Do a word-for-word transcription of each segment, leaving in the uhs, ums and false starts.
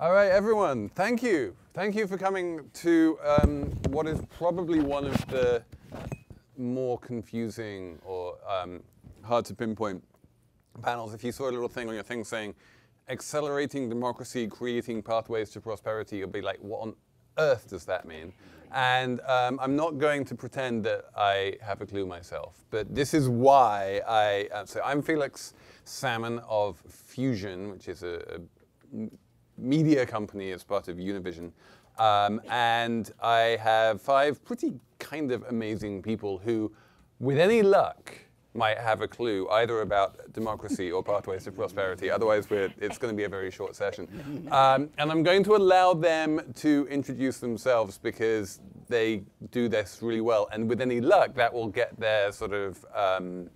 All right, everyone, thank you. Thank you for coming to um, what is probably one of the more confusing or um, hard to pinpoint panels. If you saw a little thing on your thing saying, accelerating democracy, creating pathways to prosperity, you'll be like, what on earth does that mean? And um, I'm not going to pretend that I have a clue myself, but this is why I, uh, so I'm Felix Salmon of Fusion, which is a, a media company as part of Univision. Um, and I have five pretty kind of amazing people who, with any luck, might have a clue either about democracy or pathways to prosperity. Otherwise, we're, it's going to be a very short session. Um, and I'm going to allow them to introduce themselves because they do this really well. And with any luck, that will get their sort of um,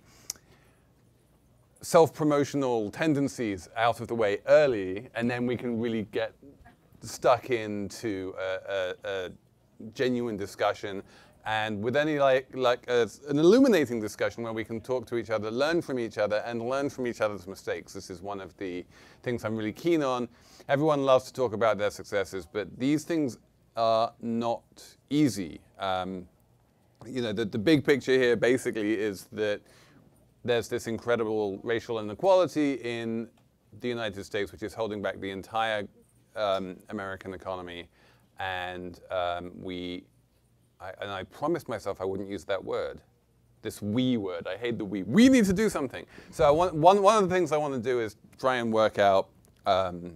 self-promotional tendencies out of the way early, and then we can really get stuck into a, a, a genuine discussion. And with any like like uh, an illuminating discussion where we can talk to each other, learn from each other, and learn from each other's mistakes. This is one of the things I'm really keen on. Everyone loves to talk about their successes, but these things are not easy. Um, you know, the, the big picture here basically is that there's this incredible racial inequality in the United States, which is holding back the entire um, American economy, and um, we. I, and I promised myself I wouldn't use that word, this we word. I hate the we. We need to do something. So I want, one, one of the things I want to do is try and work out um,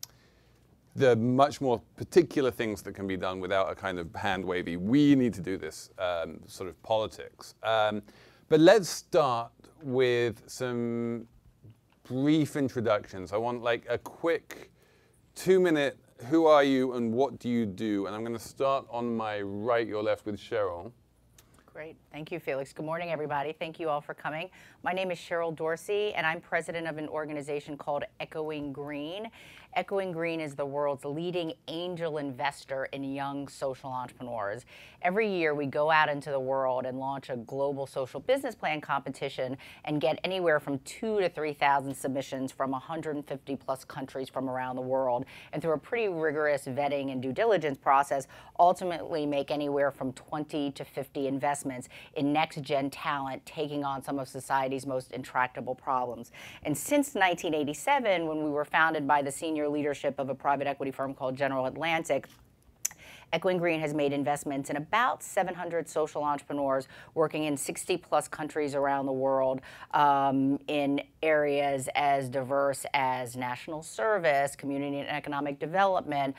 the much more particular things that can be done without a kind of hand-wavy, we need to do this um, sort of politics. Um, but let's start with some brief introductions. I want like a quick two-minute who are you and what do you do? And I'm going to start on my right, your left, with Cheryl. Great. Thank you, Felix. Good morning, everybody. Thank you all for coming. My name is Cheryl Dorsey, and I'm president of an organization called Echoing Green. Echoing Green is the world's leading angel investor in young social entrepreneurs. Every year, we go out into the world and launch a global social business plan competition and get anywhere from two to three thousand submissions from one hundred fifty plus countries from around the world. And through a pretty rigorous vetting and due diligence process, ultimately make anywhere from twenty to fifty investments in next-gen talent taking on some of society's most intractable problems. And since nineteen eighty-seven, when we were founded by the senior leadership of a private equity firm called General Atlantic, Echoing Green has made investments in about seven hundred social entrepreneurs working in sixty plus countries around the world um, in areas as diverse as national service, community and economic development,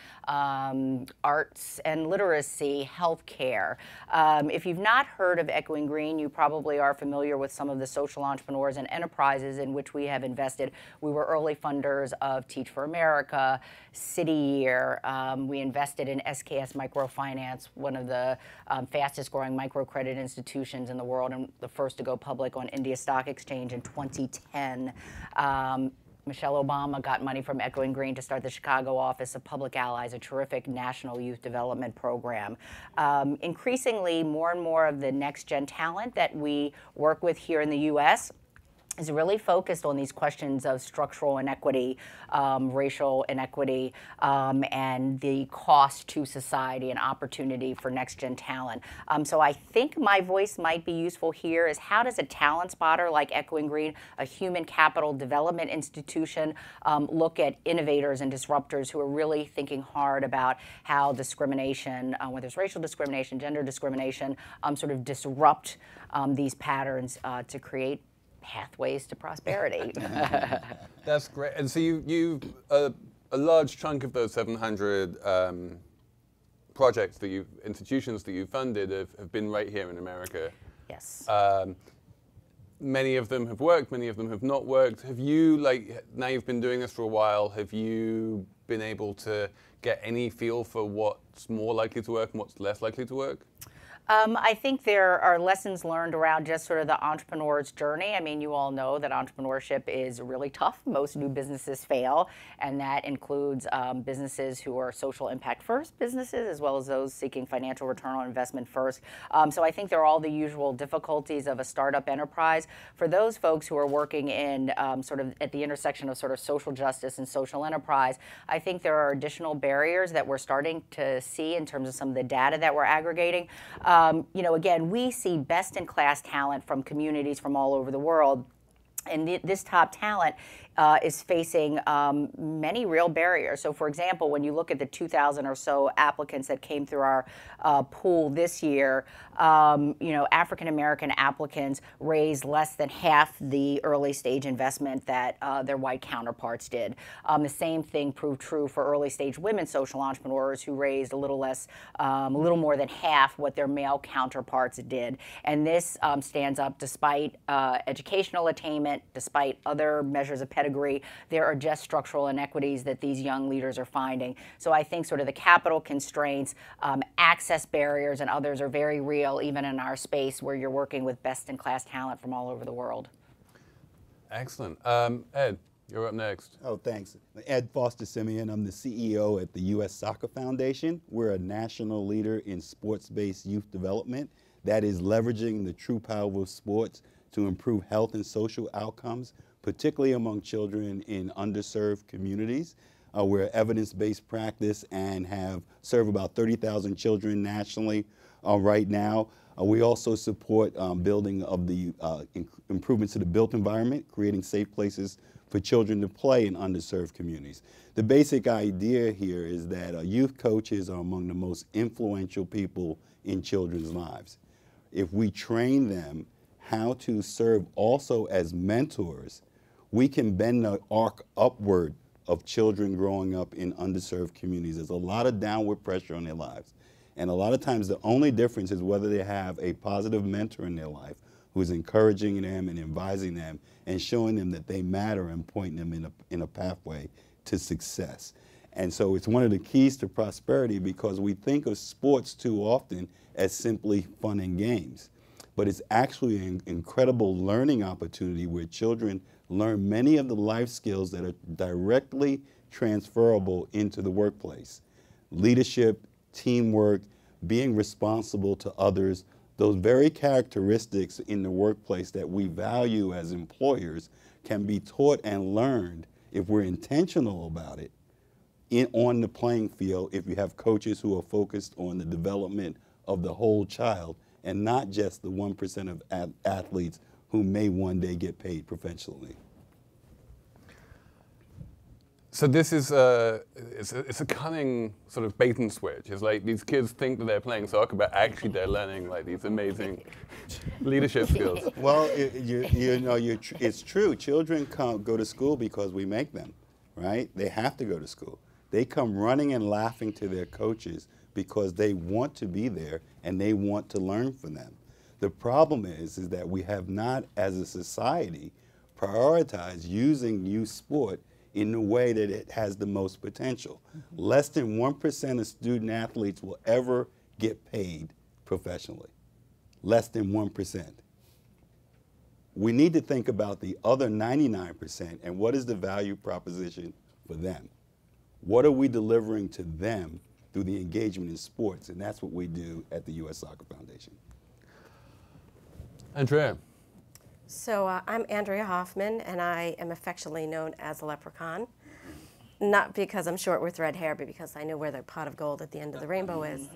um, arts and literacy, healthcare. Um, if you've not heard of Echoing Green, you probably are familiar with some of the social entrepreneurs and enterprises in which we have invested. We were early funders of Teach for America, City Year. Um, we invested in S K S Microfinance, one of the um, fastest growing microcredit institutions in the world and the first to go public on India Stock Exchange in twenty ten. Um, Michelle Obama got money from Echoing Green to start the Chicago office of Public Allies, a terrific national youth development program. Um, increasingly, more and more of the next-gen talent that we work with here in the U S is really focused on these questions of structural inequity, um, racial inequity, um, and the cost to society and opportunity for next-gen talent. Um, so I think my voice might be useful here is how does a talent spotter like Echoing Green, a human capital development institution, um, look at innovators and disruptors who are really thinking hard about how discrimination, uh, whether it's racial discrimination, gender discrimination, um, sort of disrupt um, these patterns uh, to create pathways to prosperity. That's great. And so you, you uh, a large chunk of those seven hundred um, projects that you, institutions that you funded have, have been right here in America. Yes. Um, many of them have worked, many of them have not worked. Have you, like, now you've been doing this for a while, have you been able to get any feel for what's more likely to work and what's less likely to work? Um, I think there are lessons learned around just sort of the entrepreneur's journey. I mean, you all know that entrepreneurship is really tough. Most new businesses fail, and that includes um, businesses who are social impact first businesses, as well as those seeking financial return on investment first. Um, so I think there are all the usual difficulties of a startup enterprise. For those folks who are working in um, sort of at the intersection of sort of social justice and social enterprise, I think there are additional barriers that we're starting to see in terms of some of the data that we're aggregating. Um, Um, you know, again, we see best-in-class talent from communities from all over the world. And th this top talent uh, is facing um, many real barriers. So, for example, when you look at the two thousand or so applicants that came through our uh, pool this year, um, you know, African-American applicants raised less than half the early-stage investment that uh, their white counterparts did. Um, the same thing proved true for early-stage women social entrepreneurs who raised a little less, um, a little more than half what their male counterparts did. And this um, stands up despite uh, educational attainment, despite other measures of pedigree. There are just structural inequities that these young leaders are finding. So I think sort of the capital constraints, um, access barriers, and others are very real, even in our space where you're working with best-in-class talent from all over the world. Excellent. Um, Ed, you're up next. Oh, thanks. Ed Foster-Simeon. I'm the C E O at the U S Soccer Foundation. We're a national leader in sports-based youth development that is leveraging the true power of sports to improve health and social outcomes, particularly among children in underserved communities. Uh, we're evidence-based practice and have served about thirty thousand children nationally uh, right now. Uh, we also support um, building of the uh, improvements to the built environment, creating safe places for children to play in underserved communities. The basic idea here is that uh, youth coaches are among the most influential people in children's lives. If we train them how to serve also as mentors, we can bend the arc upward of children growing up in underserved communities. There's a lot of downward pressure on their lives. And a lot of times the only difference is whether they have a positive mentor in their life who is encouraging them and advising them and showing them that they matter and pointing them in a, in a pathway to success. And so it's one of the keys to prosperity, because we think of sports too often as simply fun and games. But it's actually an incredible learning opportunity where children learn many of the life skills that are directly transferable into the workplace. Leadership, teamwork, being responsible to others, those very characteristics in the workplace that we value as employers can be taught and learned if we're intentional about it in, on the playing field, if you have coaches who are focused on the development of the whole child and not just the one percent of ath athletes who may one day get paid professionally. So this is a, it's a, it's a cunning sort of bait and switch. It's like these kids think that they're playing soccer, but actually they're learning like these amazing leadership skills. Well, it, you, you know, you're tr it's true. Children come, go to school because we make them, right? They have to go to school. They come running and laughing to their coaches because they want to be there and they want to learn from them. The problem is, is that we have not, as a society, prioritized using youth sport in the way that it has the most potential. Mm-hmm. Less than one percent of student athletes will ever get paid professionally. Less than one percent. We need to think about the other ninety-nine percent and what is the value proposition for them? What are we delivering to them through the engagement in sports? And that's what we do at the U S Soccer Foundation. Andrea. So uh, I'm Andrea Hoffman, and I am affectionately known as a leprechaun. Not because I'm short with red hair, but because I know where the pot of gold at the end of the rainbow is.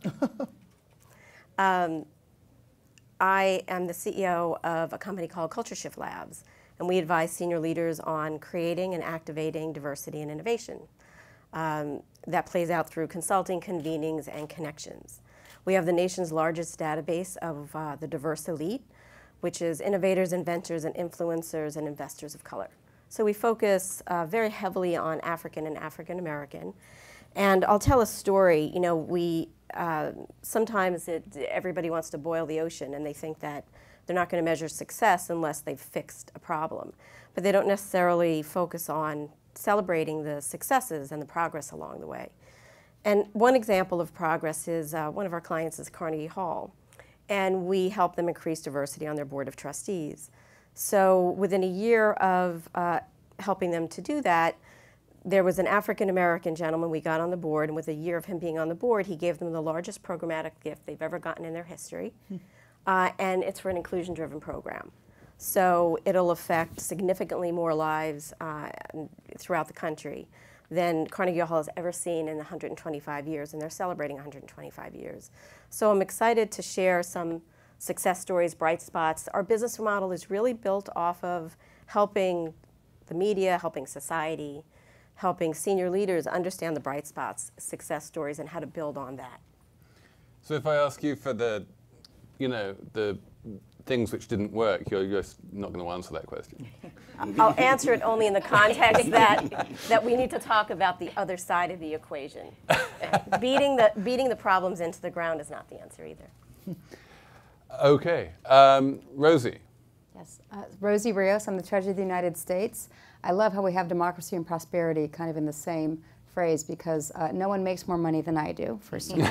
um, I am the C E O of a company called Culture Shift Labs, and we advise senior leaders on creating and activating diversity and innovation. Um, that plays out through consulting, convenings, and connections. We have the nation's largest database of uh, the diverse elite, which is innovators, inventors, and influencers and investors of color. So we focus uh, very heavily on African and African American. And I'll tell a story. You know, we uh, sometimes it, everybody wants to boil the ocean, and they think that they're not going to measure success unless they've fixed a problem. But they don't necessarily focus on celebrating the successes and the progress along the way. And one example of progress is uh, one of our clients is Carnegie Hall. and we help them increase diversity on their board of trustees. So within a year of uh, helping them to do that, there was an African-American gentleman we got on the board, and with a year of him being on the board, he gave them the largest programmatic gift they've ever gotten in their history, uh, and it's for an inclusion-driven program. So it'll affect significantly more lives uh, throughout the country than Carnegie Hall has ever seen in one hundred twenty-five years, and they're celebrating one hundred twenty-five years. So I'm excited to share some success stories, bright spots. Our business model is really built off of helping the media, helping society, helping senior leaders understand the bright spots, success stories, and how to build on that. So if I ask you for the, you know, the things which didn't work, you're just not going to answer that question. I'll answer it only in the context that, that we need to talk about the other side of the equation. beating, the, beating the problems into the ground is not the answer either. Okay. Um, Rosie. Yes, uh, Rosie Rios, I'm the Treasurer of the United States. I love how we have democracy and prosperity kind of in the same phrase, because uh, no one makes more money than I do, first of all.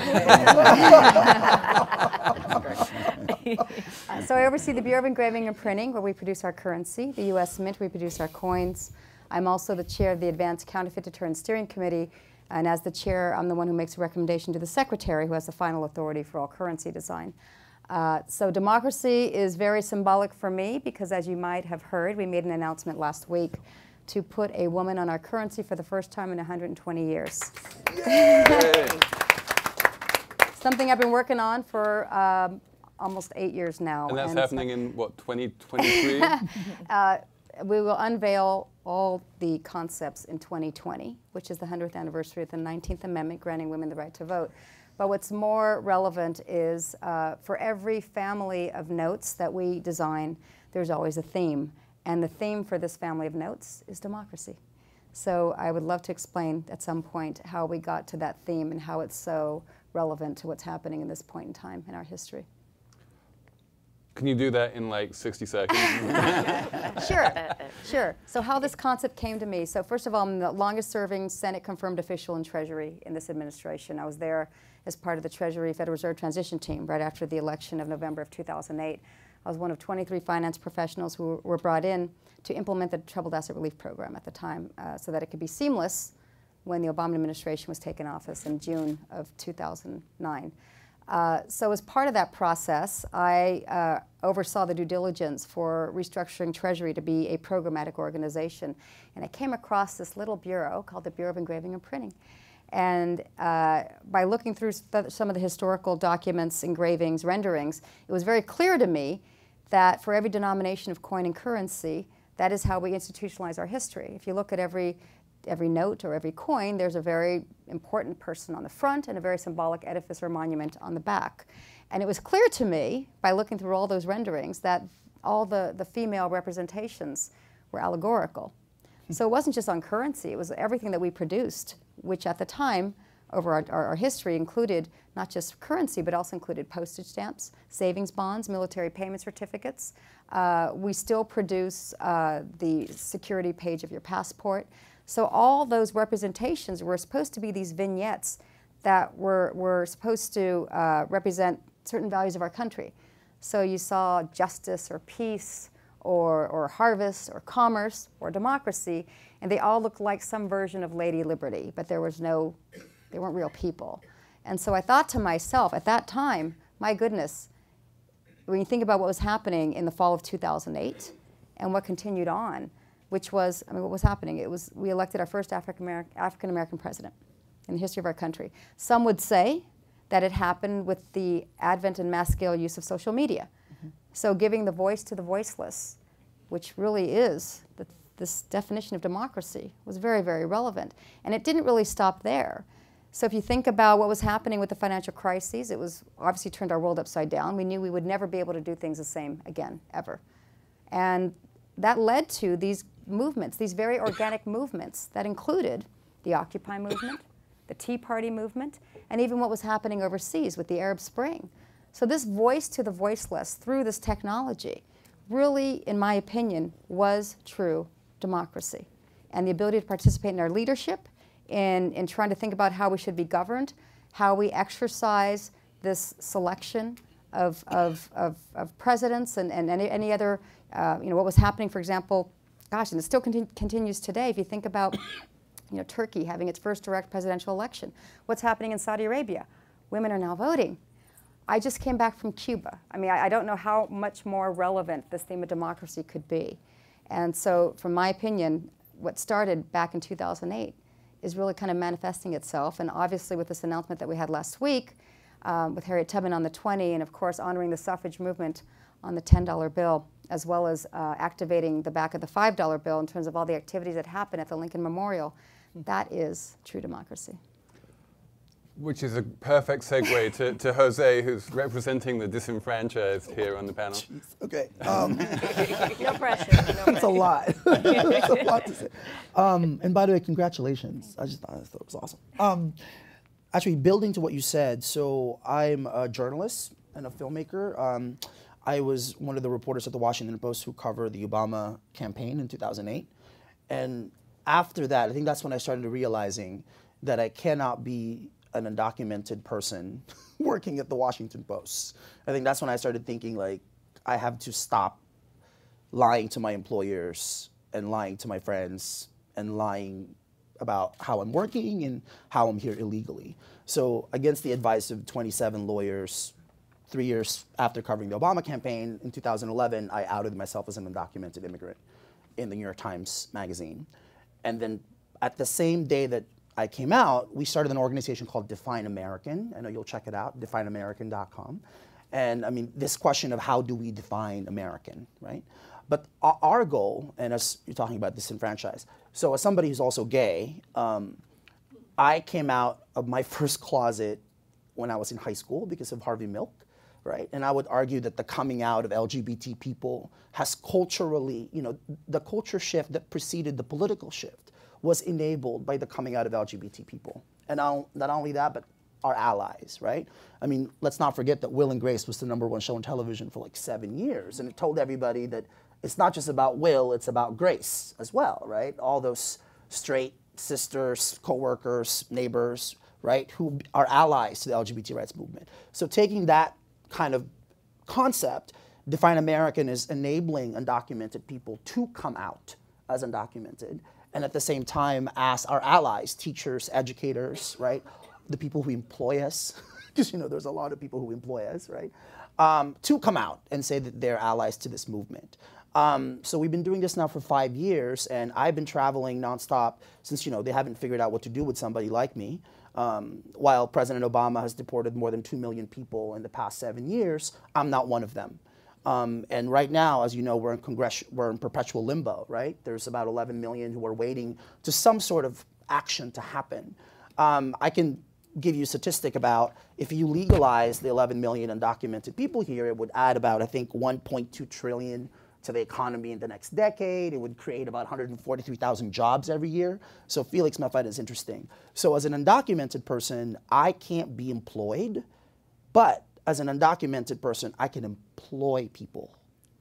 uh, so I oversee the Bureau of Engraving and Printing, where we produce our currency, the U S Mint, we produce our coins. I'm also the chair of the Advanced Counterfeit Deterrence Steering Committee, and as the chair, I'm the one who makes a recommendation to the Secretary, who has the final authority for all currency design. Uh, so democracy is very symbolic for me, because as you might have heard, we made an announcement last week to put a woman on our currency for the first time in one hundred twenty years. Yay! Something I've been working on for um, almost eight years now. And that's and happening so, in, what, twenty twenty-three? uh, we will unveil all the concepts in twenty twenty, which is the hundredth anniversary of the nineteenth Amendment granting women the right to vote. But what's more relevant is uh, for every family of notes that we design, there's always a theme. And the theme for this family of notes is democracy. So I would love to explain at some point how we got to that theme and how it's so relevant to what's happening in this point in time in our history. Can you do that in like sixty seconds? Sure, sure. So how this concept came to me. So first of all, I'm the longest serving Senate confirmed official in Treasury in this administration. I was there as part of the Treasury Federal Reserve transition team right after the election of November of two thousand eight. I was one of twenty-three finance professionals who were brought in to implement the Troubled Asset Relief Program at the time uh, so that it could be seamless when the Obama administration was taken office in June of two thousand nine. Uh, so as part of that process, I uh, oversaw the due diligence for restructuring Treasury to be a programmatic organization. And I came across this little bureau called the Bureau of Engraving and Printing. And uh, by looking through some of the historical documents, engravings, renderings, it was very clear to me that for every denomination of coin and currency, that is how we institutionalize our history. If you look at every every note or every coin, there's a very important person on the front and a very symbolic edifice or monument on the back. And it was clear to me, by looking through all those renderings, that all the, the female representations were allegorical. So it wasn't just on currency, it was everything that we produced, which at the time, over our, our, our history, included not just currency, but also included postage stamps, savings bonds, military payment certificates. Uh, we still produce uh, the security page of your passport. So all those representations were supposed to be these vignettes that were, were supposed to uh, represent certain values of our country. So you saw justice or peace or, or harvest or commerce or democracy, and they all looked like some version of Lady Liberty, but there was no, they weren't real people. And so I thought to myself at that time, my goodness, when you think about what was happening in the fall of two thousand eight and what continued on, which was, I mean, what was happening? It was, we elected our first African-American African-American president in the history of our country. Some would say that it happened with the advent and mass-scale use of social media. Mm-hmm. So giving the voice to the voiceless, which really is the, this definition of democracy, was very, very relevant. And it didn't really stop there. So if you think about what was happening with the financial crises, it was obviously turned our world upside down. We knew we would never be able to do things the same again, ever. And that led to these movements, these very organic movements that included the Occupy movement, the Tea Party movement, and even what was happening overseas with the Arab Spring. So this voice to the voiceless through this technology really, in my opinion, was true democracy. And the ability to participate in our leadership, in, in trying to think about how we should be governed, how we exercise this selection of, of, of, of presidents and, and any, any other, uh, you know, what was happening, for example, gosh, and it still continu continues today. If you think about, you know, Turkey having its first direct presidential election, what's happening in Saudi Arabia? Women are now voting. I just came back from Cuba. I mean, I, I don't know how much more relevant this theme of democracy could be. And so, from my opinion, what started back in two thousand eight is really kind of manifesting itself. And obviously, with this announcement that we had last week, um, with Harriet Tubman on the twenty, and of course, honoring the suffrage movement on the ten dollar bill, as well as uh, activating the back of the five dollar bill in terms of all the activities that happen at the Lincoln Memorial, that is true democracy. Which is a perfect segue to, to Jose, who's representing the disenfranchised here on the panel. Jeez. Okay. Um, No pressure. No pressure. That's a lot. That's a lot to say. Um, and by the way, congratulations. I just thought, I thought it was awesome. Um, actually, building to what you said, so I'm a journalist and a filmmaker. Um, I was one of the reporters at the Washington Post who covered the Obama campaign in two thousand eight. And after that, I think that's when I started realizing that I cannot be an undocumented person working at the Washington Post. I think that's when I started thinking, like, I have to stop lying to my employers and lying to my friends and lying about how I'm working and how I'm here illegally. So against the advice of twenty-seven lawyers, three years after covering the Obama campaign, in two thousand eleven, I outed myself as an undocumented immigrant in the New York Times Magazine. And then at the same day that I came out, we started an organization called Define American. I know you'll check it out, define american dot com. And I mean, this question of how do we define American, right? But our goal, and as you're talking about disenfranchised, so as somebody who's also gay, um, I came out of my first closet when I was in high school because of Harvey Milk, right? And I would argue that the coming out of L G B T people has culturally, you know, the culture shift that preceded the political shift was enabled by the coming out of L G B T people. And not, not only that, but our allies, right? I mean, let's not forget that Will and Grace was the number one show on television for like seven years. And it told everybody that it's not just about Will, it's about Grace as well, right? All those straight sisters, co-workers, neighbors, right? Who are allies to the L G B T rights movement. So taking that kind of concept, Define American is enabling undocumented people to come out as undocumented, and at the same time ask our allies, teachers, educators, right? The people who employ us, because you know there's a lot of people who employ us, right? Um, to come out and say that they're allies to this movement. Um, so we've been doing this now for five years, and I've been traveling nonstop since you know they haven't figured out what to do with somebody like me. Um, while President Obama has deported more than two million people in the past seven years, I'm not one of them. Um, and right now, as you know, we're in Congress, we're in perpetual limbo, right? There's about eleven million who are waiting to some sort of action to happen. Um, I can give you a statistic about if you legalize the eleven million undocumented people here, it would add about, I think, one point two trillion to the economy in the next decade. It would create about one hundred forty-three thousand jobs every year. So Felix, my fight is interesting. So as an undocumented person, I can't be employed, but as an undocumented person, I can employ people.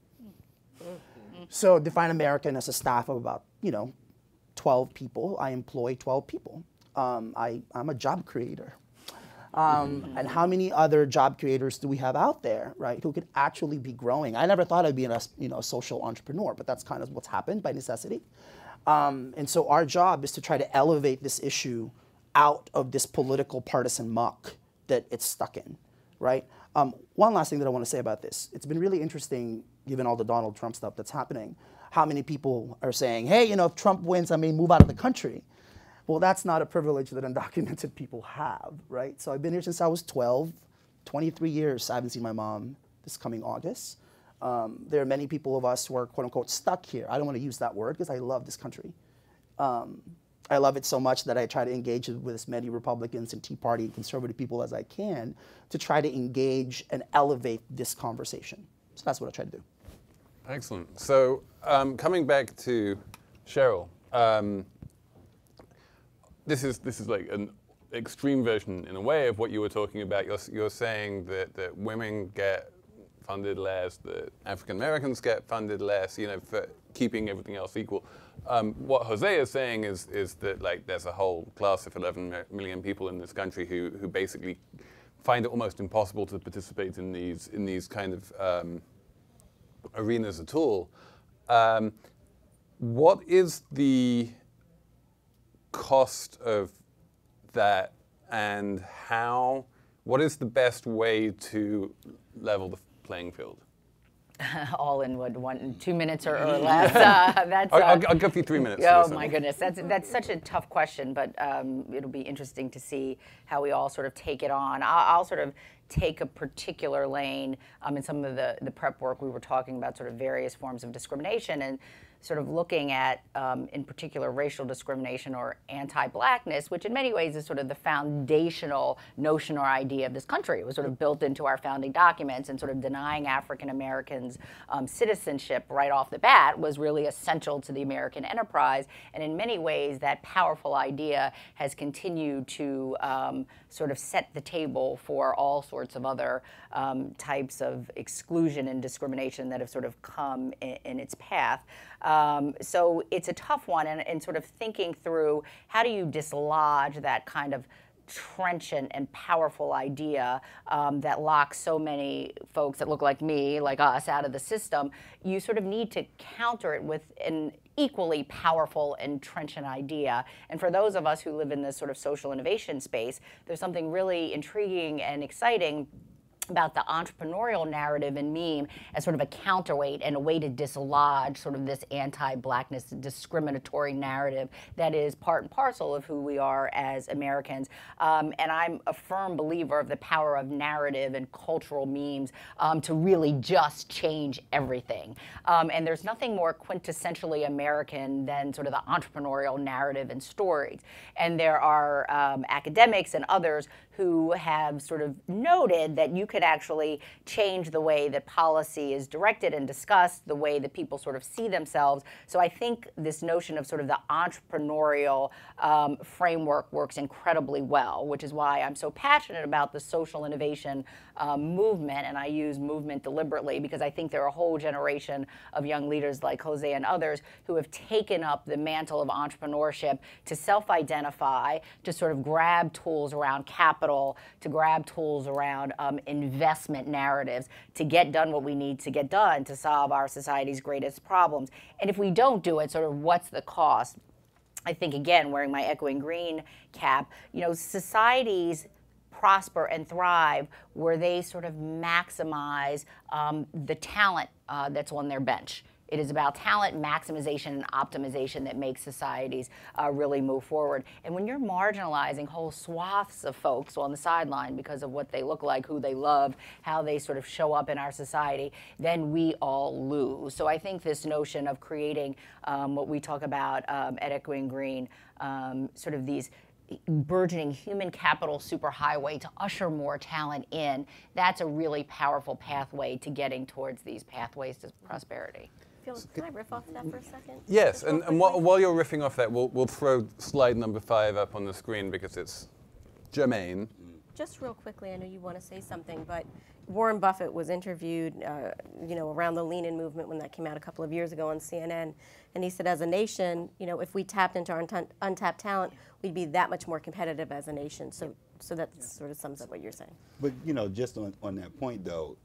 So Define American has a staff of about, you know, twelve people. I employ twelve people. Um, I, I'm a job creator. Um, and how many other job creators do we have out there, right, who could actually be growing? I never thought I'd be a, you know, a social entrepreneur, but that's kind of what's happened by necessity. Um, and so our job is to try to elevate this issue out of this political partisan muck that it's stuck in. Right? Um, one last thing that I want to say about this. It's been really interesting, given all the Donald Trump stuff that's happening, how many people are saying, hey, you know, if Trump wins, I may move out of the country. Well, that's not a privilege that undocumented people have, right? So I've been here since I was twelve, twenty-three years. I haven't seen my mom this coming August. Um, there are many people of us who are, quote unquote, stuck here. I don't want to use that word because I love this country. Um, I love it so much that I try to engage with as many Republicans and Tea Party and conservative people as I can to try to engage and elevate this conversation. So that's what I try to do. Excellent. So um, coming back to Cheryl, um, this is this is like an extreme version in a way of what you were talking about. You're you're saying that that women get funded less, that African Americans get funded less, you know, for keeping everything else equal. Um, what Jose is saying is is that like there's a whole class of eleven million people in this country who who basically find it almost impossible to participate in these in these kind of um, arenas at all. Um, what is the cost of that, and how? What is the best way to level the playing field? All in what, one, two minutes or, or less. Uh, that's, uh, I'll, I'll, I'll give you three minutes. Oh my goodness, that's that's such a tough question, but um, it'll be interesting to see how we all sort of take it on. I'll, I'll sort of take a particular lane. Um, in some of the the prep work, we were talking about sort of various forms of discrimination and sort of looking at, um, in particular, racial discrimination or anti-blackness, which in many ways is sort of the foundational notion or idea of this country. It was sort of built into our founding documents, and sort of denying African Americans um, citizenship right off the bat was really essential to the American enterprise. And in many ways, that powerful idea has continued to um, sort of set the table for all sorts of other um, types of exclusion and discrimination that have sort of come in, in its path. Um, so it's a tough one, and, and sort of thinking through how do you dislodge that kind of trenchant and powerful idea um, that locks so many folks that look like me, like us, out of the system. You sort of need to counter it with an equally powerful and trenchant idea. And for those of us who live in this sort of social innovation space, there's something really intriguing and exciting about the entrepreneurial narrative and meme as sort of a counterweight and a way to dislodge sort of this anti-blackness discriminatory narrative that is part and parcel of who we are as Americans. Um, and I'm a firm believer of the power of narrative and cultural memes um, to really just change everything. Um, and there's nothing more quintessentially American than sort of the entrepreneurial narrative and stories. And there are um, academics and others who have sort of noted that you could actually change the way that policy is directed and discussed, the way that people sort of see themselves. So I think this notion of sort of the entrepreneurial um, framework works incredibly well, which is why I'm so passionate about the social innovation um, movement, and I use movement deliberately because I think there are a whole generation of young leaders like Jose and others who have taken up the mantle of entrepreneurship to self-identify, to sort of grab tools around capital, to grab tools around um, investment narratives, to get done what we need to get done to solve our society's greatest problems. And if we don't do it, sort of what's the cost? I think, again, wearing my echoing green cap, you know, societies prosper and thrive where they sort of maximize um, the talent uh, that's on their bench. It is about talent maximization and optimization that makes societies uh, really move forward. And when you're marginalizing whole swaths of folks on the sideline because of what they look like, who they love, how they sort of show up in our society, then we all lose. So I think this notion of creating um, what we talk about um, at Echoing Green, um, sort of these burgeoning human capital superhighway to usher more talent in, that's a really powerful pathway to getting towards these pathways to prosperity. Felix, can I riff off that for a second? Yes, and, and while, while you're riffing off that, we'll, we'll throw slide number five up on the screen because it's germane. Just real quickly, I know you want to say something, but Warren Buffett was interviewed, uh, you know, around the Lean In movement when that came out a couple of years ago on C N N, and he said, as a nation, you know, if we tapped into our unt untapped talent, we'd be that much more competitive as a nation. So, so that sort of sums up what you're saying. But you know, just on on that point though,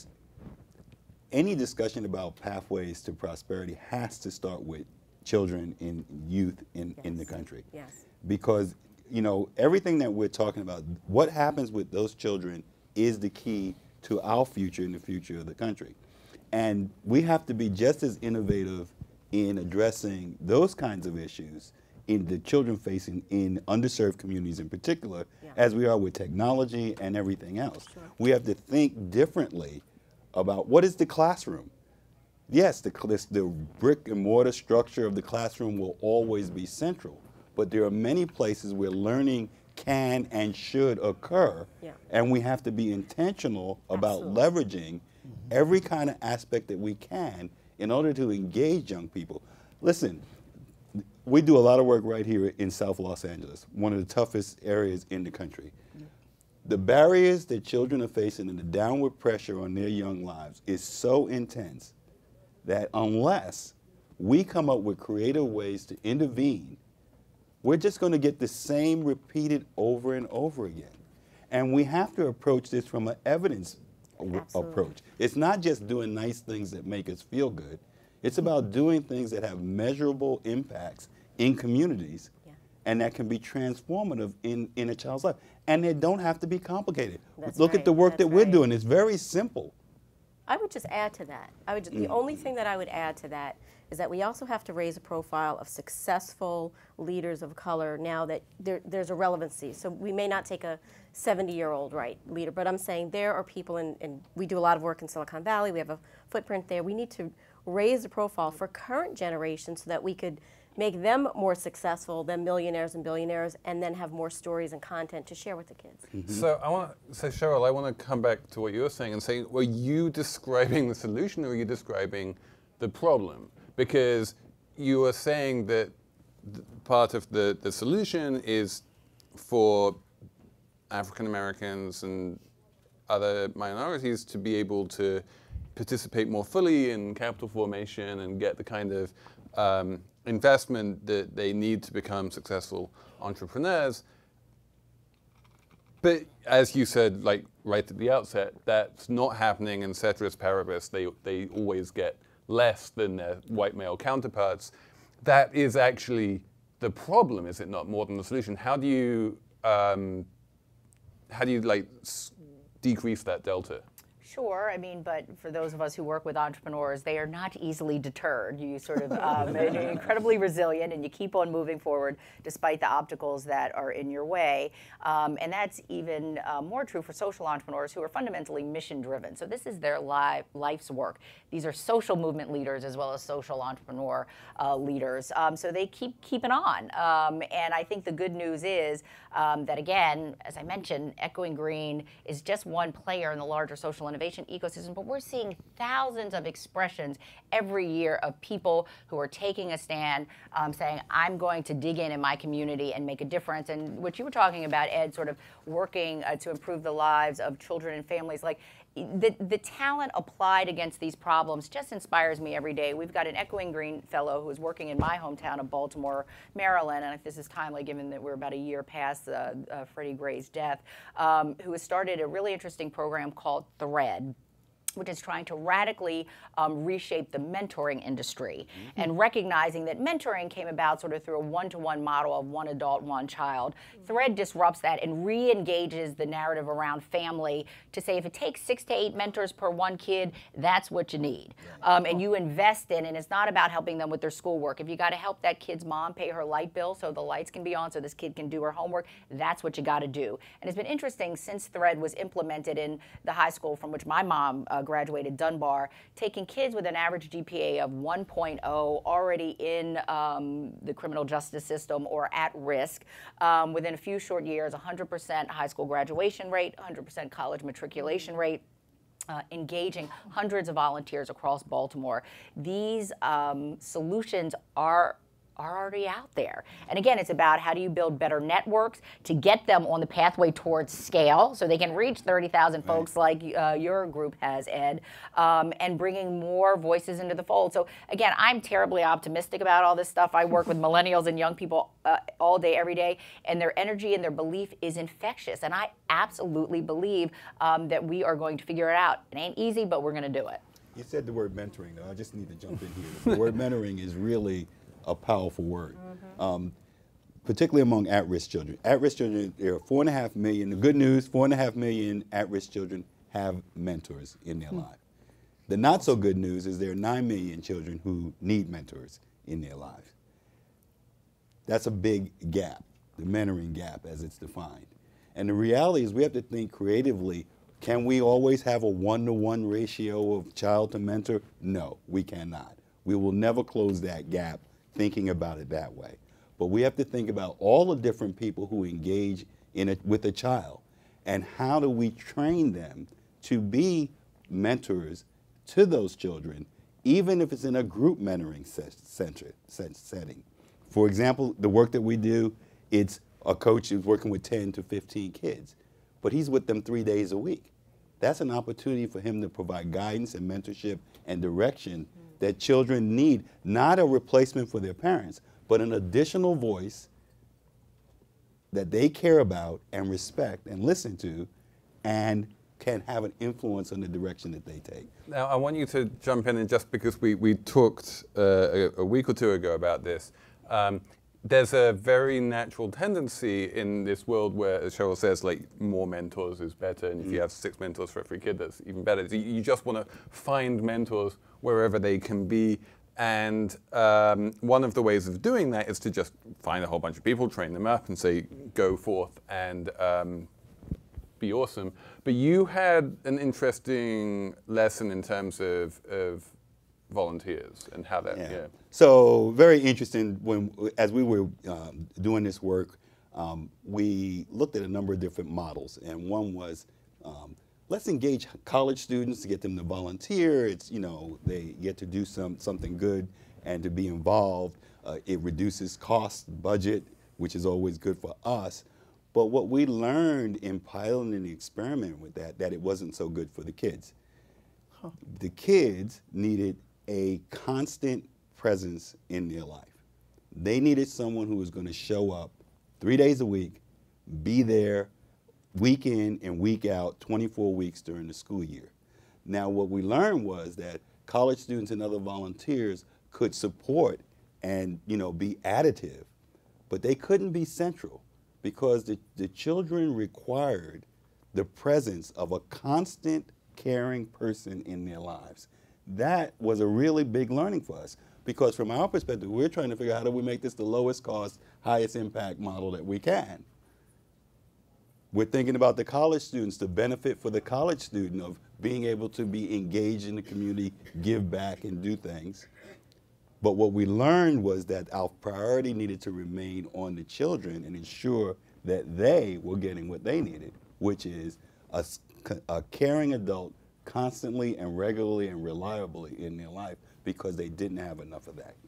any discussion about pathways to prosperity has to start with children and youth in Yes. in the country. Yes. Because you know, everything that we're talking about, what happens with those children is the key to our future and the future of the country. And we have to be just as innovative in addressing those kinds of issues in the children facing in underserved communities in particular, Yeah. as we are with technology and everything else. Sure. We have to think differently about what is the classroom. Yes, the, the brick and mortar structure of the classroom will always be central, but there are many places where learning can and should occur, Yeah. and we have to be intentional about Absolutely. leveraging every kind of aspect that we can in order to engage young people. Listen, we do a lot of work right here in South Los Angeles, one of the toughest areas in the country. The barriers that children are facing and the downward pressure on their young lives is so intense that unless we come up with creative ways to intervene, we're just going to get the same repeated over and over again. And we have to approach this from an evidence Absolutely. approach. It's not just doing nice things that make us feel good. It's about doing things that have measurable impacts in communities, yeah. and that can be transformative in, in a child's life. And they don't have to be complicated. That's Look right. at the work That's that we're right. doing. It's very simple. I would just add to that. I would just, the only thing that I would add to that is that we also have to raise a profile of successful leaders of color now that there, there's a relevancy. So we may not take a seventy-year-old right leader, but I'm saying there are people, in, and we do a lot of work in Silicon Valley. We have a footprint there. We need to raise the profile for current generations so that we could make them more successful than millionaires and billionaires, and then have more stories and content to share with the kids. Mm-hmm. So I want to, so Cheryl, I want to come back to what you were saying and say, were you describing the solution or were you describing the problem? Because you were saying that th- part of the, the solution is for African Americans and other minorities to be able to participate more fully in capital formation and get the kind of um, investment that they need to become successful entrepreneurs. But as you said, like right at the outset, that's not happening, and ceteris paribus, they, they always get less than their white male counterparts. That is actually the problem, is it not, more than the solution? How do you, um, how do you like s- decrease that delta? Sure, I mean, but for those of us who work with entrepreneurs, they are not easily deterred. You sort of um, are incredibly resilient, and you keep on moving forward despite the obstacles that are in your way. Um, and that's even uh, more true for social entrepreneurs who are fundamentally mission-driven. So this is their li- life's work. These are social movement leaders as well as social entrepreneur uh, leaders. Um, so they keep keeping on. Um, and I think the good news is um, that, again, as I mentioned, Echoing Green is just one player in the larger social innovation ecosystem, but we're seeing thousands of expressions every year of people who are taking a stand, um, saying, I'm going to dig in in my community and make a difference. And what you were talking about, Ed, sort of working uh, to improve the lives of children and families, like the, the talent applied against these problems just inspires me every day. We've got an Echoing Green fellow who is working in my hometown of Baltimore, Maryland, and if this is timely given that we're about a year past uh, uh, Freddie Gray's death, um, who has started a really interesting program called Thread, which is trying to radically um, reshape the mentoring industry, mm-hmm. and recognizing that mentoring came about sort of through a one-to-one model of one adult, one child. Mm-hmm. Thread disrupts that and re-engages the narrative around family to say if it takes six to eight mentors per one kid, that's what you need. Yeah. Um, and you invest in, and it's not about helping them with their schoolwork. If you got to help that kid's mom pay her light bill so the lights can be on so this kid can do her homework, that's what you got to do. And it's been interesting since Thread was implemented in the high school from which my mom uh, graduated, Dunbar, taking kids with an average G P A of one point oh already in um, the criminal justice system or at risk. Um, within a few short years, one hundred percent high school graduation rate, one hundred percent college matriculation rate. Uh, engaging hundreds of volunteers across Baltimore. These um, solutions are are already out there. And again, it's about how do you build better networks to get them on the pathway towards scale so they can reach thirty thousand folks like uh, your group has, Ed, um, and bringing more voices into the fold. So again, I'm terribly optimistic about all this stuff. I work with millennials and young people uh, all day, every day, and their energy and their belief is infectious. And I absolutely believe um, that we are going to figure it out. It ain't easy, but we're going to do it. You said the word mentoring, though. I just need to jump in here. The word mentoring is really a powerful word, mm-hmm. um, particularly among at-risk children. At-risk children, there are four and a half million. The good news, four and a half million at-risk children have mentors in their mm-hmm. life. The not so good news is there are nine million children who need mentors in their lives. That's a big gap, the mentoring gap as it's defined. And the reality is we have to think creatively. Can we always have a one-to-one ratio of child to mentor? No, we cannot. We will never close that gap thinking about it that way. But we have to think about all the different people who engage in it with a child, and how do we train them to be mentors to those children, even if it's in a group mentoring setting. For example, the work that we do, it's a coach who's working with ten to fifteen kids, but he's with them three days a week. That's an opportunity for him to provide guidance and mentorship and direction that children need, not a replacement for their parents, but an additional voice that they care about and respect and listen to, and can have an influence on the direction that they take. Now, I want you to jump in, and just because we, we talked uh, a, a week or two ago about this, um, there's a very natural tendency in this world where, as Cheryl says, like more mentors is better, and if you have six mentors for every kid, that's even better. So you just want to find mentors wherever they can be, and um, one of the ways of doing that is to just find a whole bunch of people, train them up, and say, go forth and um, be awesome. But you had an interesting lesson in terms of, of volunteers and how that, yeah. yeah. So very interesting. When as we were um, doing this work, um, we looked at a number of different models, and one was um, let's engage college students to get them to volunteer. It's, you know, they get to do some something good and to be involved. Uh, it reduces cost, budget, which is always good for us. But what we learned in piloting the experiment with that, that it wasn't so good for the kids. Huh. The kids needed a constant presence in their life. They needed someone who was going to show up three days a week, be there week in and week out, twenty-four weeks during the school year. Now, what we learned was that college students and other volunteers could support and, you know, be additive, but they couldn't be central, because the, the children required the presence of a constant, caring person in their lives. That was a really big learning for us, because from our perspective, we're trying to figure out how do we make this the lowest cost, highest impact model that we can. We're thinking about the college students, the benefit for the college student of being able to be engaged in the community, give back, and do things. But what we learned was that our priority needed to remain on the children and ensure that they were getting what they needed, which is a, a caring adult constantly and regularly and reliably in their life, because they didn't have enough of that.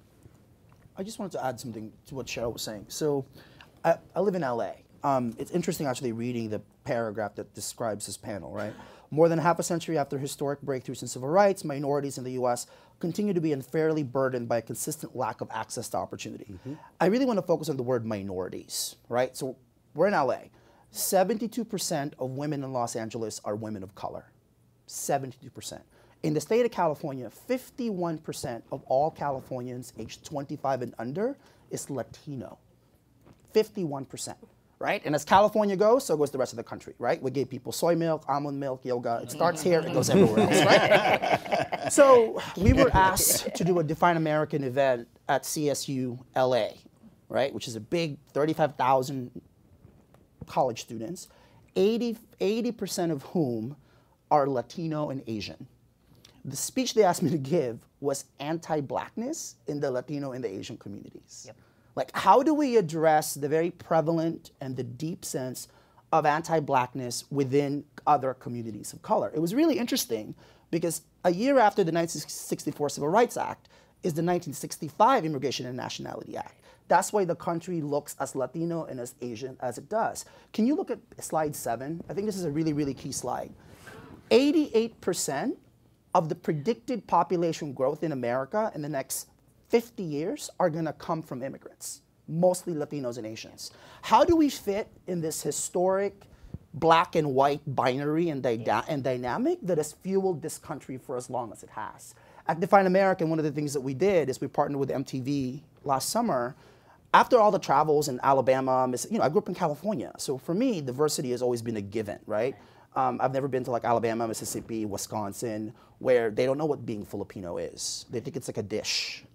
I just wanted to add something to what Cheryl was saying. So I, I live in L A. Um, it's interesting actually reading the paragraph that describes this panel, right? More than half a century after historic breakthroughs in civil rights, minorities in the U S continue to be unfairly burdened by a consistent lack of access to opportunity. Mm-hmm. I really want to focus on the word minorities, right? So we're in L A. seventy-two percent of women in Los Angeles are women of color. seventy-two percent. In the state of California, fifty-one percent of all Californians aged twenty-five and under is Latino. fifty-one percent. Right? And as California goes, so goes the rest of the country, right? We gave people soy milk, almond milk, yoga. It starts here, it goes everywhere else, right? So we were asked to do a Define American event at C S U L A, right? Which is a big thirty-five thousand college students, eighty percent of whom are Latino and Asian. The speech they asked me to give was anti-blackness in the Latino and the Asian communities. Yep. Like, how do we address the very prevalent and the deep sense of anti-blackness within other communities of color? It was really interesting because a year after the nineteen sixty-four Civil Rights Act is the nineteen sixty-five Immigration and Nationality Act. That's why the country looks as Latino and as Asian as it does. Can you look at slide seven? I think this is a really, really key slide. eighty-eight percent of the predicted population growth in America in the next fifty years are going to come from immigrants, mostly Latinos and Asians. How do we fit in this historic black and white binary and, dy and dynamic that has fueled this country for as long as it has? At Define American, one of the things that we did is we partnered with M T V last summer. After all the travels in Alabama, you know, I grew up in California, so for me, diversity has always been a given, right? Um, I've never been to like Alabama, Mississippi, Wisconsin, where they don't know what being Filipino is. They think it's like a dish.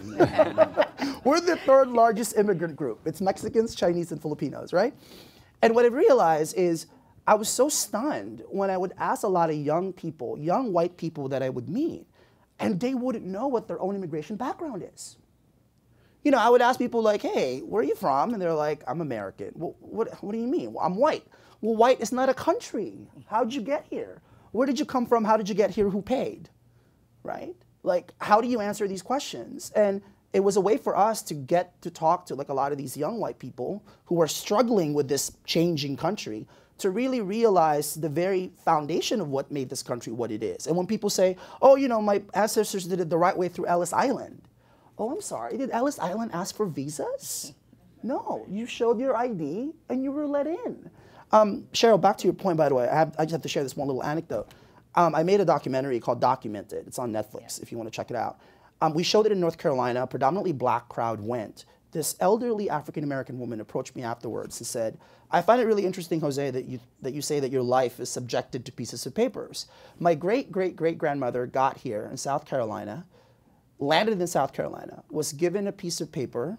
We're the third largest immigrant group. It's Mexicans, Chinese, and Filipinos, right? And what I realized is I was so stunned when I would ask a lot of young people, young white people that I would meet, and they wouldn't know what their own immigration background is. You know, I would ask people like, hey, where are you from? And they're like, I'm American. Well, what, what do you mean? Well, I'm white. Well, white is not a country. How'd you get here? Where did you come from? How did you get here? Who paid? Right? Like, how do you answer these questions? And it was a way for us to get to talk to like a lot of these young white people who are struggling with this changing country to really realize the very foundation of what made this country what it is. And when people say, oh, you know, my ancestors did it the right way through Ellis Island. Oh, I'm sorry, did Ellis Island ask for visas? No, you showed your I D and you were let in. Um, Cheryl, back to your point, by the way, I, have, I just have to share this one little anecdote. Um, I made a documentary called Documented. It's on Netflix yeah. if you want to check it out. Um, we showed it in North Carolina. A predominantly black crowd went. This elderly African-American woman approached me afterwards and said, I find it really interesting, Jose, that you, that you say that your life is subjected to pieces of papers. My great-great-great-grandmother got here in South Carolina, landed in South Carolina, was given a piece of paper,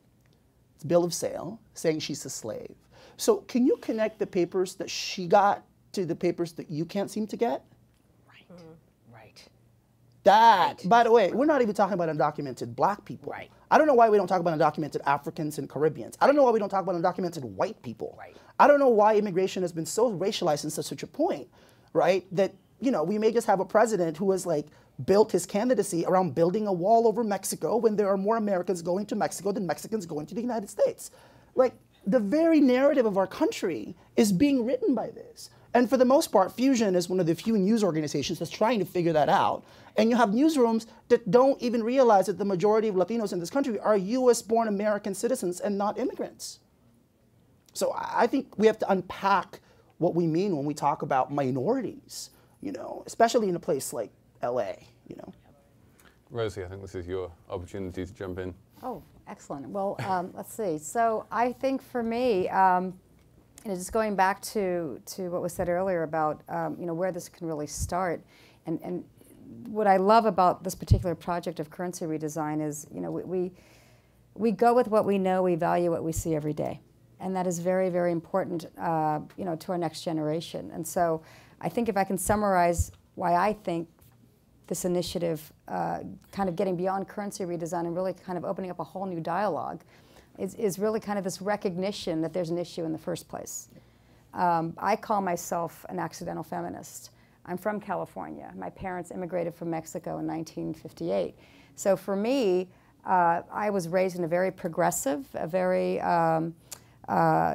bill of sale, saying she's a slave. So can you connect the papers that she got to the papers that you can't seem to get? Right, mm-hmm. right. That, right. by the way, we're not even talking about undocumented black people. Right. I don't know why we don't talk about undocumented Africans and Caribbeans. I don't know why we don't talk about undocumented white people. Right. I don't know why immigration has been so racialized and to such a point, right, that, you know, we may just have a president who has, like, built his candidacy around building a wall over Mexico when there are more Americans going to Mexico than Mexicans going to the United States. Like, the very narrative of our country is being written by this. And for the most part, Fusion is one of the few news organizations that's trying to figure that out. And you have newsrooms that don't even realize that the majority of Latinos in this country are U S born American citizens and not immigrants. So I think we have to unpack what we mean when we talk about minorities, you know, especially in a place like L A, you know. Rosie, I think this is your opportunity to jump in. Oh, excellent. Well, um, let's see. So I think for me, um, you know, just going back to, to what was said earlier about, um, you know, where this can really start, and, and what I love about this particular project of currency redesign is, you know, we, we, we go with what we know, we value what we see every day. And that is very, very important, uh, you know, to our next generation. And so I think if I can summarize why I think this initiative, uh, kind of getting beyond currency redesign and really kind of opening up a whole new dialogue, is, is really kind of this recognition that there's an issue in the first place. Um, I call myself an accidental feminist. I'm from California. My parents immigrated from Mexico in nineteen fifty-eight. So for me, uh, I was raised in a very progressive, a very, um, uh,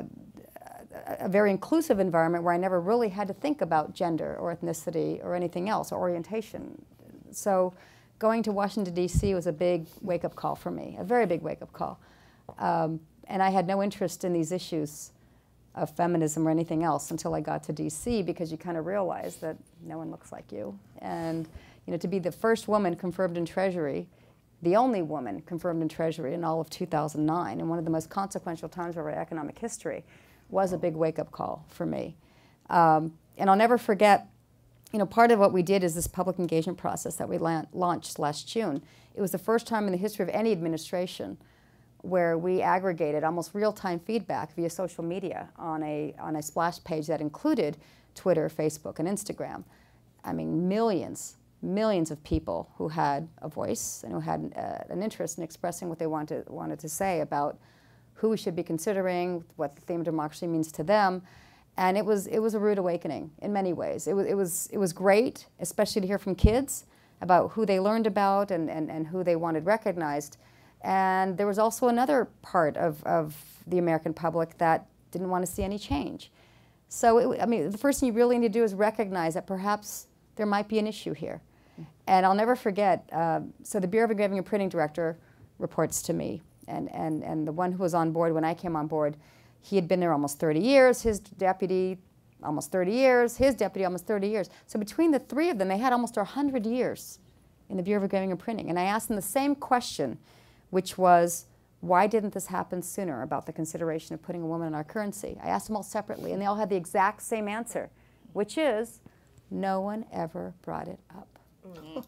a very inclusive environment where I never really had to think about gender or ethnicity or anything else, or orientation. So going to Washington, D C was a big wake-up call for me, a very big wake-up call. Um, and I had no interest in these issues of feminism or anything else until I got to D C, because you kind of realize that no one looks like you. And you know, to be the first woman confirmed in Treasury, the only woman confirmed in Treasury in all of two thousand nine, and one of the most consequential times of our economic history, was a big wake-up call for me. Um, and I'll never forget, you know, part of what we did is this public engagement process that we la launched last June. It was the first time in the history of any administration where we aggregated almost real-time feedback via social media on a, on a splash page that included Twitter, Facebook, and Instagram. I mean, millions, millions of people who had a voice and who had uh, an interest in expressing what they wanted, wanted to say about who we should be considering, what the theme of democracy means to them. And it was, it was a rude awakening in many ways. It was, it was, it was great, especially to hear from kids about who they learned about and, and, and who they wanted recognized. And there was also another part of, of the American public that didn't want to see any change. So, it, I mean, the first thing you really need to do is recognize that perhaps there might be an issue here. And I'll never forget, uh, so the Bureau of Engraving and Printing Director reports to me, and, and, and the one who was on board when I came on board, he had been there almost thirty years, his deputy almost thirty years, his deputy almost thirty years. So between the three of them, they had almost one hundred years in the Bureau of Engraving and Printing. And I asked them the same question, which was, why didn't this happen sooner about the consideration of putting a woman in our currency? I asked them all separately, and they all had the exact same answer, which is, no one ever brought it up. Mm.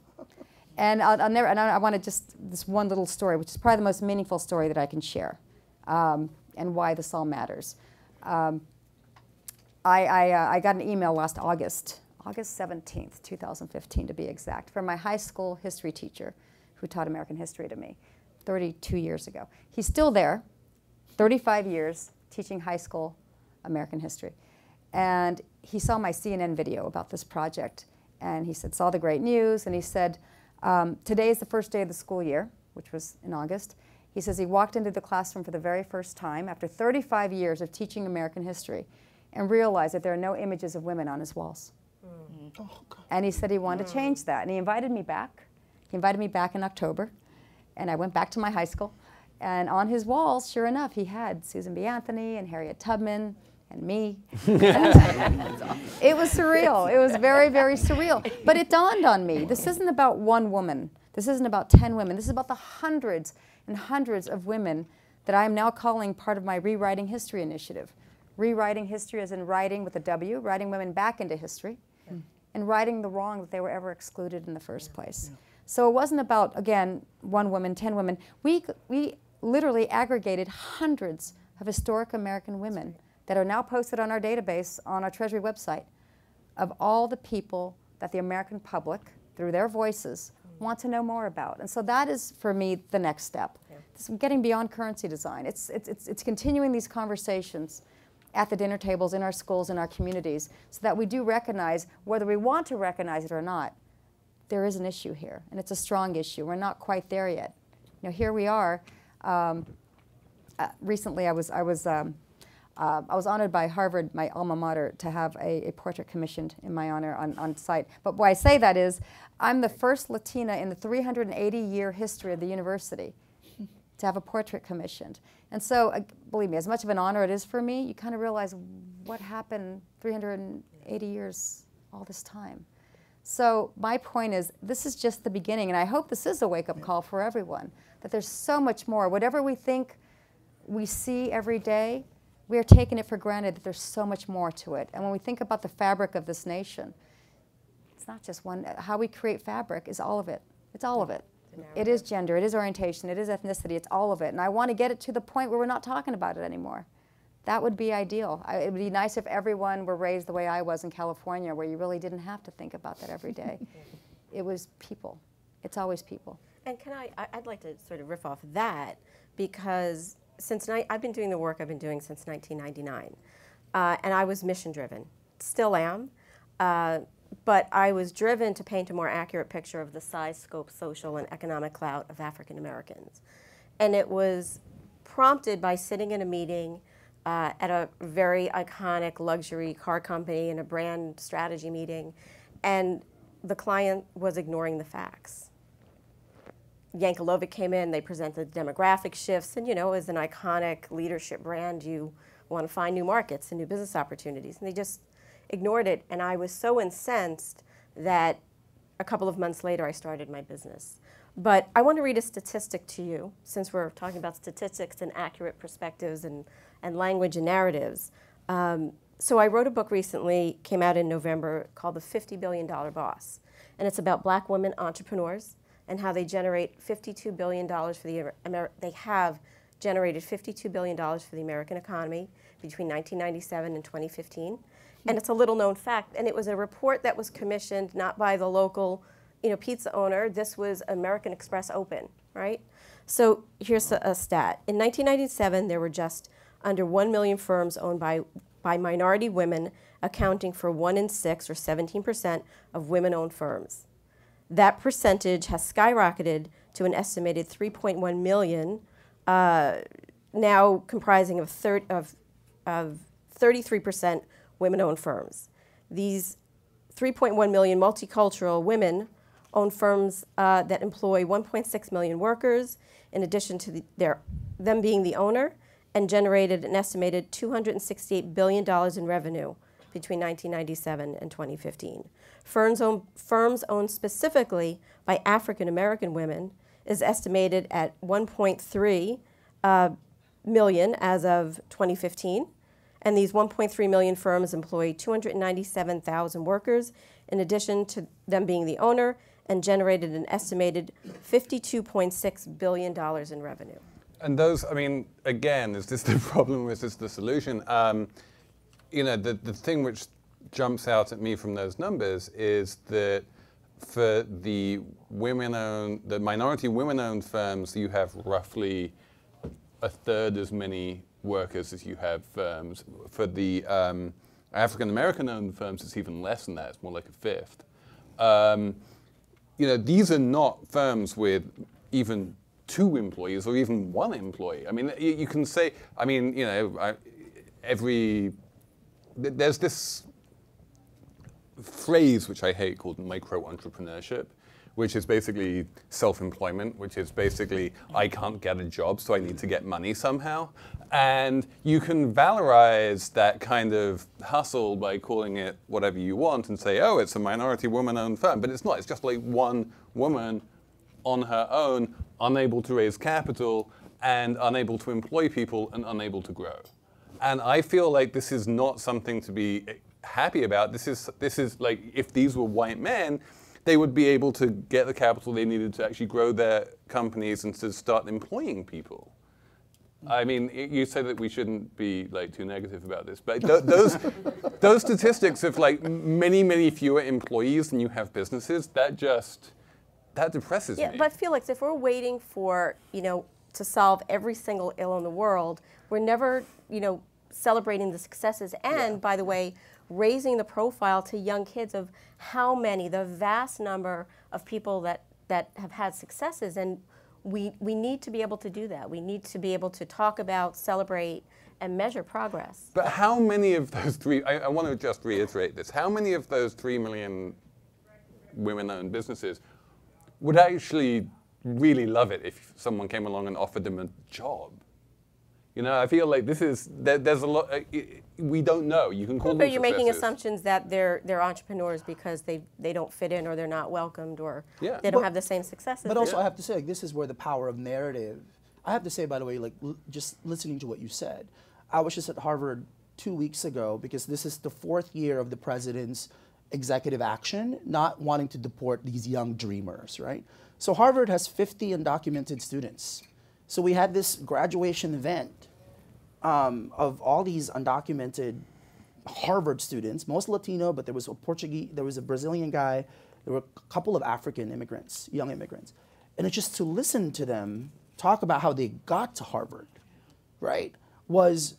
And I'll, I'll never, and I, I want to just, this one little story, which is probably the most meaningful story that I can share, um, and why this all matters. Um, I, I, uh, I got an email last August, August seventeenth, two thousand fifteen to be exact, from my high school history teacher who taught American history to me thirty-two years ago. He's still there, thirty-five years, teaching high school American history. And he saw my C N N video about this project, and he said, saw the great news, and he said, um, today is the first day of the school year, which was in August. He says he walked into the classroom for the very first time after thirty-five years of teaching American history and realized that there are no images of women on his walls. Mm. Oh, and he said he wanted mm. to change that, and he invited me back. He invited me back in October, and I went back to my high school, And on his walls, sure enough, he had Susan B. Anthony and Harriet Tubman and me. It was surreal. It was very, very surreal. But it dawned on me, this isn't about one woman. This isn't about ten women. This is about the hundreds and hundreds of women that I am now calling part of my Rewriting History initiative. Rewriting history as in writing with a W, writing women back into history, mm. and righting the wrong that they were ever excluded in the first place. Yeah. So it wasn't about, again, one woman, ten women. We, we literally aggregated hundreds of historic American women that are now posted on our database on our Treasury website of all the people that the American public, through their voices, want to know more about. And so that is, for me, the next step. Yeah. It's getting beyond currency design. It's, it's, it's, it's continuing these conversations at the dinner tables, in our schools, in our communities, so that we do recognize, whether we want to recognize it or not, there is an issue here, and it's a strong issue. We're not quite there yet. You know, here we are. Um, uh, recently, I was, I was um, Uh, I was honored by Harvard, my alma mater, to have a, a portrait commissioned in my honor on, on site. But why I say that is, I'm the first Latina in the three hundred eighty year history of the university to have a portrait commissioned. And so, uh, believe me, as much of an honor it is for me, you kind of realize what happened three hundred eighty years all this time. So my point is, this is just the beginning, and I hope this is a wake-up call for everyone, that there's so much more. Whatever we think we see every day, we are taking it for granted that there's so much more to it. And when we think about the fabric of this nation, it's not just one. How we create fabric is all of it. It's all of it. It is gender, it is orientation, it is ethnicity, it's all of it. And I want to get it to the point where we're not talking about it anymore. That would be ideal. I, it would be nice if everyone were raised the way I was in California, where you really didn't have to think about that every day. It was people. It's always people. And can I, I'd like to sort of riff off that, because Since ni I've been doing the work I've been doing since nineteen ninety-nine, uh, and I was mission-driven, still am, uh, but I was driven to paint a more accurate picture of the size, scope, social, and economic clout of African Americans. And it was prompted by sitting in a meeting uh, at a very iconic luxury car company in a brand strategy meeting, and the client was ignoring the facts. Yankelovic came in, they presented demographic shifts, and you know, as an iconic leadership brand, you want to find new markets and new business opportunities, and they just ignored it. And I was so incensed that a couple of months later I started my business. But I want to read a statistic to you, since we're talking about statistics and accurate perspectives and, and language and narratives. Um, so I wrote a book recently, came out in November, called The fifty billion dollar Boss, and it's about black women entrepreneurs and how they generate fifty-two billion dollars for the, Amer they have generated fifty-two billion dollars for the American economy between nineteen ninety-seven and twenty fifteen. And it's a little known fact, and it was a report that was commissioned not by the local, you know, pizza owner. This was American Express Open, right? So here's a, a stat. In nineteen ninety-seven, there were just under one million firms owned by, by minority women, accounting for one in six, or seventeen percent, of women-owned firms. That percentage has skyrocketed to an estimated three point one million, uh, now comprising of, thir of, of thirty-three percent women-owned firms. These three point one million multicultural women-owned firms uh, that employ one point six million workers, in addition to the, their, them being the owner, and generated an estimated two hundred sixty-eight billion dollars in revenue between nineteen ninety-seven and twenty fifteen. Firms owned, firms owned specifically by African American women is estimated at one point three uh, million as of twenty fifteen. And these one point three million firms employ two hundred ninety-seven thousand workers, in addition to them being the owner, and generated an estimated fifty-two point six billion dollars in revenue. And those, I mean, again, is this the problem or is this the solution? Um, you know, the, the thing which jumps out at me from those numbers is that for the women-owned, the minority women-owned firms, you have roughly a third as many workers as you have firms. For the um, African-American-owned firms, it's even less than that. It's more like a fifth. Um, you know, these are not firms with even two employees or even one employee. I mean, you, you can say, I mean, you know, I, every, th there's this phrase which I hate called micro-entrepreneurship, which is basically self-employment, which is basically I can't get a job, so I need to get money somehow. And you can valorize that kind of hustle by calling it whatever you want and say, oh, it's a minority woman-owned firm. But it's not. It's just like one woman on her own, unable to raise capital and unable to employ people and unable to grow. And I feel like this is not something to be happy about. This is, this is like, if these were white men, they would be able to get the capital they needed to actually grow their companies and to start employing people. I mean, you said that we shouldn't be like too negative about this, but th those those statistics of like many, many fewer employees than you have businesses, that just that depresses yeah, me. But Felix, if we're waiting for, you know, to solve every single ill in the world, we're never, you know, celebrating the successes and, yeah. by the way, raising the profile to young kids of how many, the vast number of people that, that have had successes. And we, we need to be able to do that. We need to be able to talk about, celebrate, and measure progress. But how many of those three, I, I want to just reiterate this, how many of those three million women-owned businesses would actually really love it if someone came along and offered them a job? You know, I feel like this is, there, there's a lot, uh, it, we don't know. You can call them But you're making successes. assumptions that they're, they're entrepreneurs because they, they don't fit in or they're not welcomed or yeah. they don't but, have the same successes. But also yeah. I have to say, like, this is where the power of narrative, I have to say, by the way, like l just listening to what you said, I was just at Harvard two weeks ago because this is the fourth year of the president's executive action, not wanting to deport these young dreamers, right? So Harvard has fifty undocumented students. So we had this graduation event um, of all these undocumented Harvard students, most Latino, but there was a Portuguese, there was a Brazilian guy, there were a couple of African immigrants, young immigrants. And it's just to listen to them talk about how they got to Harvard, right, was,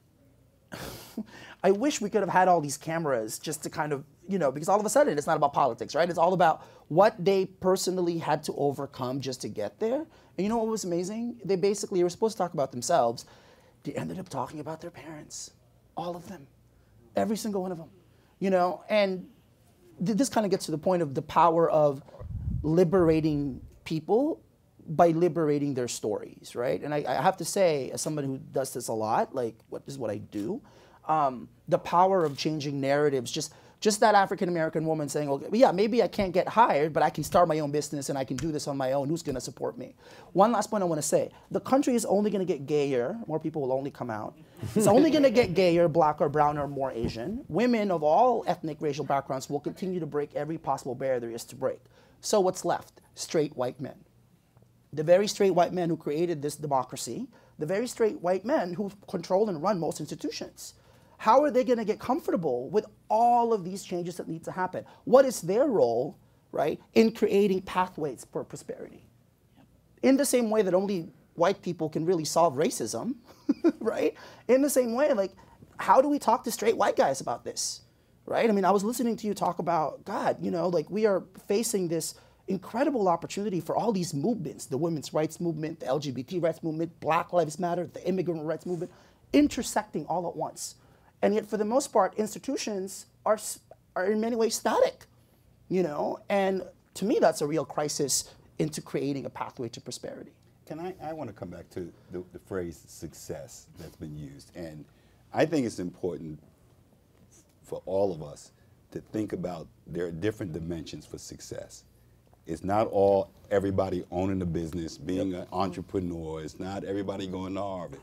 I wish we could have had all these cameras just to kind of, you know, because all of a sudden it's not about politics, right? It's all about what they personally had to overcome just to get there. And you know what was amazing? They basically were supposed to talk about themselves. They ended up talking about their parents, all of them, every single one of them, you know? And th this kind of gets to the point of the power of liberating people by liberating their stories, right? And I, I have to say, as somebody who does this a lot, like what is what I do, um, the power of changing narratives, just Just that African-American woman saying, okay, yeah, maybe I can't get hired, but I can start my own business and I can do this on my own. Who's going to support me? One last point I want to say. The country is only going to get gayer. More people will only come out. It's only going to get gayer, black or brown or more Asian. Women of all ethnic, racial backgrounds will continue to break every possible barrier there is to break. So what's left? Straight white men. The very straight white men who created this democracy, the very straight white men who control and run most institutions. How are they going to get comfortable with all of these changes that need to happen? What is their role, right, in creating pathways for prosperity? In the same way that only white people can really solve racism, right? In the same way, like, how do we talk to straight white guys about this, right? I mean, I was listening to you talk about, God, you know, like we are facing this incredible opportunity for all these movements, the women's rights movement, the L G B T rights movement, Black Lives Matter, the immigrant rights movement, intersecting all at once. And yet, for the most part, institutions are, are in many ways static, you know? And to me, that's a real crisis into creating a pathway to prosperity. Can I, I want to come back to the, the phrase success that's been used. And I think it's important for all of us to think about there are different dimensions for success. It's not all everybody owning a business, being an entrepreneur. It's not everybody going to Harvard.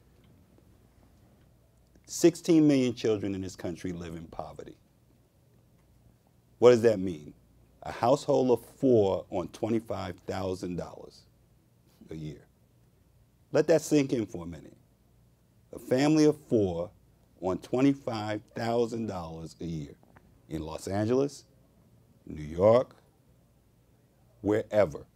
sixteen million children in this country live in poverty. What does that mean? A household of four on twenty-five thousand dollars a year. Let that sink in for a minute. A family of four on twenty-five thousand dollars a year in Los Angeles, New York, wherever.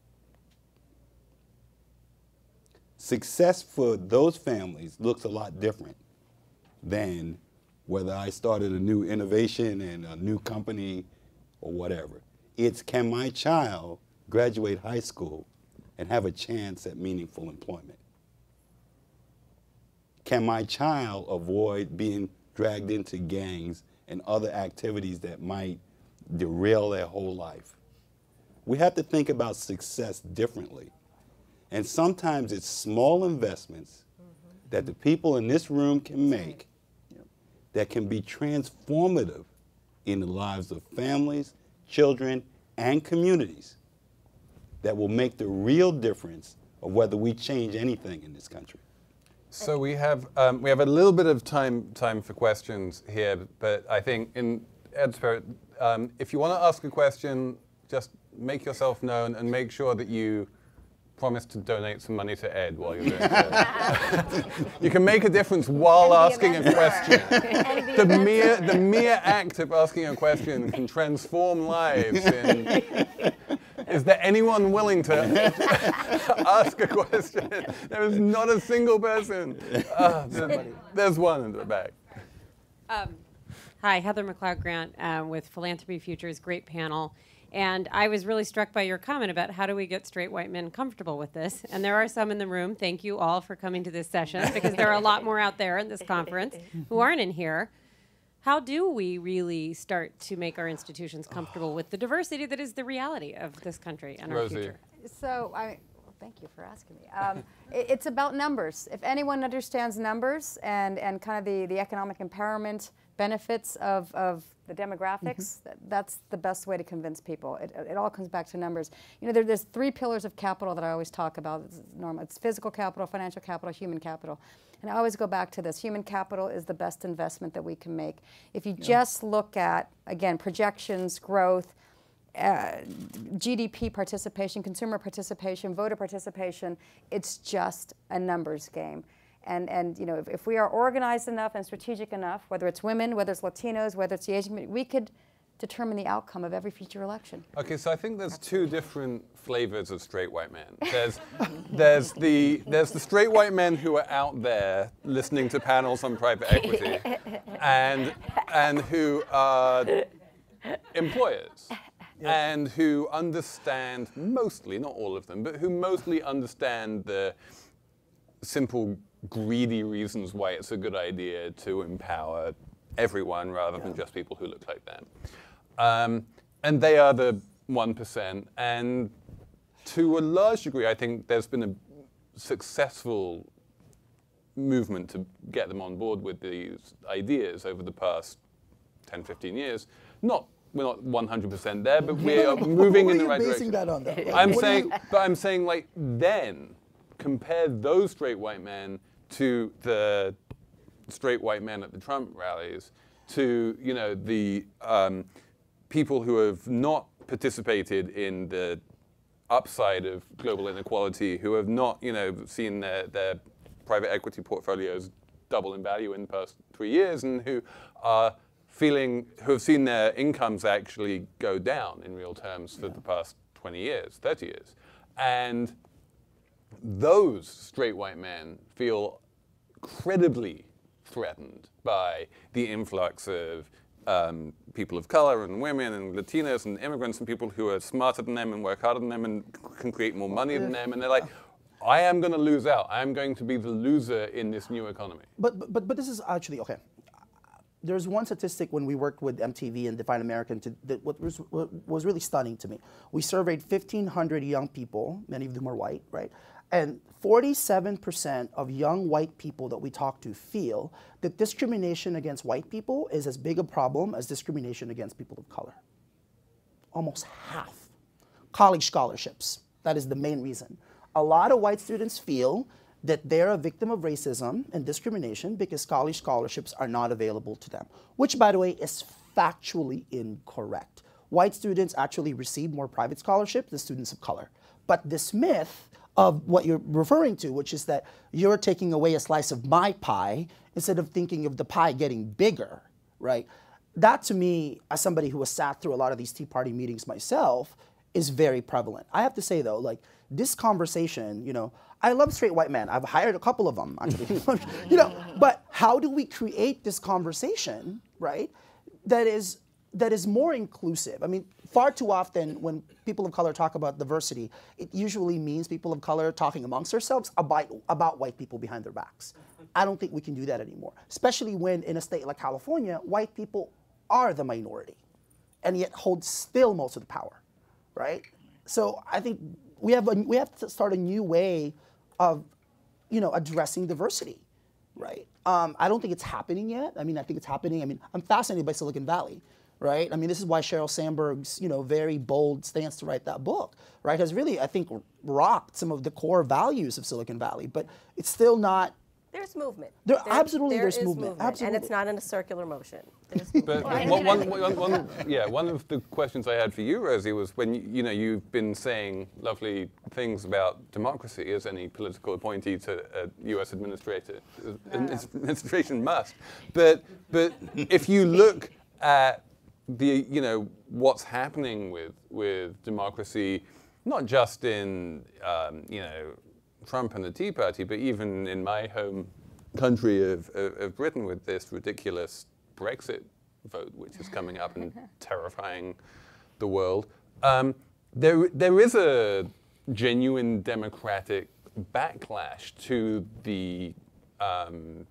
Success for those families looks a lot different than whether I started a new innovation and a new company or whatever. It's, can my child graduate high school and have a chance at meaningful employment? Can my child avoid being dragged into gangs and other activities that might derail their whole life? We have to think about success differently. And sometimes it's small investments mm-hmm. that the people in this room can make that can be transformative in the lives of families, children, and communities that will make the real difference of whether we change anything in this country. So we have um, we have a little bit of time time for questions here, but I think in Ed's spirit, um, if you want to ask a question, just make yourself known and make sure that you promise to donate some money to Ed while you're doing it. You can make a difference while asking a question. The mere the mere act of asking a question can transform lives. In, is there anyone willing to ask a question? There is not a single person. Uh, there's, there's one in the back. Um, hi, Heather McLeod Grant uh, with Philanthropy Futures, great panel. And I was really struck by your comment about how do we get straight white men comfortable with this. And there are some in the room. Thank you all for coming to this session, because there are a lot more out there in this conference who aren't in here. How do we really start to make our institutions comfortable with the diversity that is the reality of this country and Rosie. our future? So, I, well, thank you for asking me. Um, it, it's about numbers. If anyone understands numbers and, and kind of the, the economic empowerment benefits of, of the demographics, mm-hmm. that, that's the best way to convince people. It, it all comes back to numbers. You know, there, there's three pillars of capital that I always talk about. It's normal. It's physical capital, financial capital, human capital. And I always go back to this. Human capital is the best investment that we can make. If you yeah. just look at, again, projections, growth, uh, G D P participation, consumer participation, voter participation, it's just a numbers game. And, and you know, if, if we are organized enough and strategic enough, whether it's women, whether it's Latinos, whether it's the Asian community, we could determine the outcome of every future election. Okay, so I think there's two different flavors of straight white men. There's, there's, the, there's the straight white men who are out there listening to panels on private equity and, and who are employers. And who understand, mostly, not all of them, but who mostly understand the simple, greedy reasons why it's a good idea to empower everyone rather yeah. than just people who look like them. Um, and they are the one percent. And to a large degree, I think there's been a successful movement to get them on board with these ideas over the past ten, fifteen years. Not We're not one hundred percent there, but we are moving in the right direction. That on, like, I'm saying, you... but I'm saying, like, then compare those straight white men to the straight white men at the Trump rallies, to you know the um, people who have not participated in the upside of global inequality, who have not you know seen their their private equity portfolios double in value in the past three years, and who are feeling, who have seen their incomes actually go down in real terms for yeah. the past twenty years, thirty years. And those straight white men feel incredibly threatened by the influx of um, people of color and women and Latinos and immigrants and people who are smarter than them and work harder than them and can create more money than them. And they're like, I am going to lose out. I am going to be the loser in this new economy. But, but, but this is actually, okay. There's one statistic when we worked with M T V and Define American to, that what was, what was really stunning to me. We surveyed fifteen hundred young people, many of them are white, right? And forty-seven percent of young white people that we talk to feel that discrimination against white people is as big a problem as discrimination against people of color. Almost half. College scholarships, that is the main reason. A lot of white students feel that they're a victim of racism and discrimination because college scholarships are not available to them, which, by the way, is factually incorrect. White students actually receive more private scholarships than students of color. But this myth of what you're referring to, which is that you're taking away a slice of my pie instead of thinking of the pie getting bigger, right? That, to me, as somebody who has sat through a lot of these Tea Party meetings myself, is very prevalent. I have to say, though, like, this conversation, you know, I love straight white men. I've hired a couple of them, actually. You know, but how do we create this conversation, right, that is that is more inclusive? I mean, far too often when people of color talk about diversity, it usually means people of color talking amongst ourselves about, about white people behind their backs. I don't think we can do that anymore, especially when in a state like California, white people are the minority and yet hold still most of the power, right? So I think we have a, we have to start a new way of, you know, addressing diversity, right? Um, I don't think it's happening yet. I mean, I think it's happening. I mean, I'm fascinated by Silicon Valley, right? I mean, this is why Sheryl Sandberg's, you know, very bold stance to write that book, right, has really, I think, rocked some of the core values of Silicon Valley. But it's still not. There's movement. There, there absolutely, there there's is movement. movement. Absolutely. And it's not in a circular motion. But one, one, one, one, yeah, one of the questions I had for you, Rosie, was when you, you know you've been saying lovely things about democracy, as any political appointee to a U S administrator administration must. But but if you look at the you know what's happening with with democracy, not just in um, you know. Trump and the Tea Party, but even in my home country of, of, of Britain with this ridiculous Brexit vote, which is coming up and terrifying the world, um, there, there is a genuine democratic backlash to the um,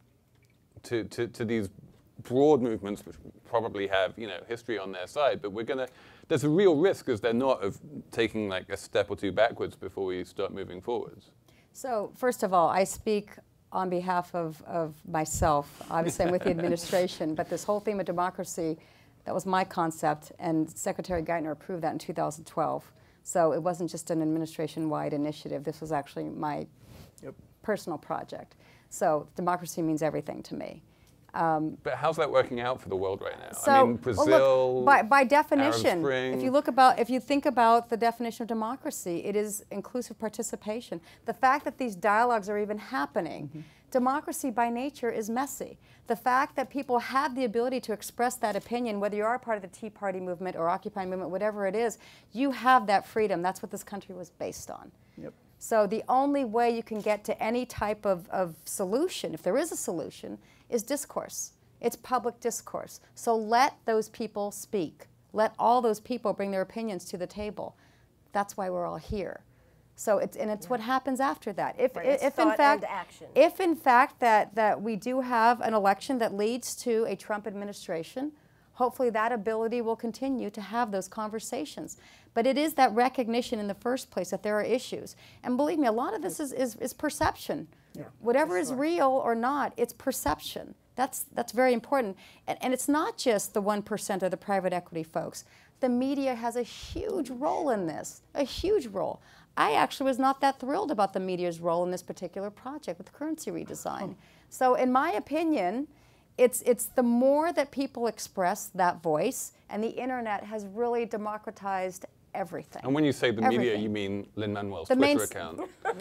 to, to, to these broad movements, which probably have you know history on their side, but we're gonna. There's a real risk, as they're not, of taking like a step or two backwards before we start moving forwards. So first of all, I speak on behalf of, of myself. Obviously, I'm with the administration, but this whole theme of democracy, that was my concept, and Secretary Geithner approved that in two thousand twelve. So it wasn't just an administration-wide initiative. This was actually my yep. personal project. So democracy means everything to me. Um, but how's that working out for the world right now? So, I mean, Brazil, well, look, by, by definition, Arab if you look about, if you think about the definition of democracy, it is inclusive participation. The fact that these dialogues are even happening, mm-hmm. democracy by nature is messy. The fact that people have the ability to express that opinion, whether you are a part of the Tea Party movement or Occupy movement, whatever it is, you have that freedom. That's what this country was based on. Yep. So the only way you can get to any type of, of solution, if there is a solution, is discourse. It's public discourse. So let those people speak. Let all those people bring their opinions to the table. That's why we're all here. So it's and it's yeah. what happens after that. If right, if, if in fact action. if in fact that that we do have an election that leads to a Trump administration, hopefully that ability will continue to have those conversations. But it is that recognition in the first place that there are issues. And believe me, a lot of this is, is, is perception. Yeah, Whatever is sure. real or not, it's perception. That's, that's very important. And, and it's not just the one percent or the private equity folks. The media has a huge role in this, a huge role. I actually was not that thrilled about the media's role in this particular project with the currency redesign. Oh. So in my opinion, It's, it's the more that people express that voice, and the internet has really democratized everything. And when you say the everything. media, you mean Lin-Manuel's the Twitter main, account.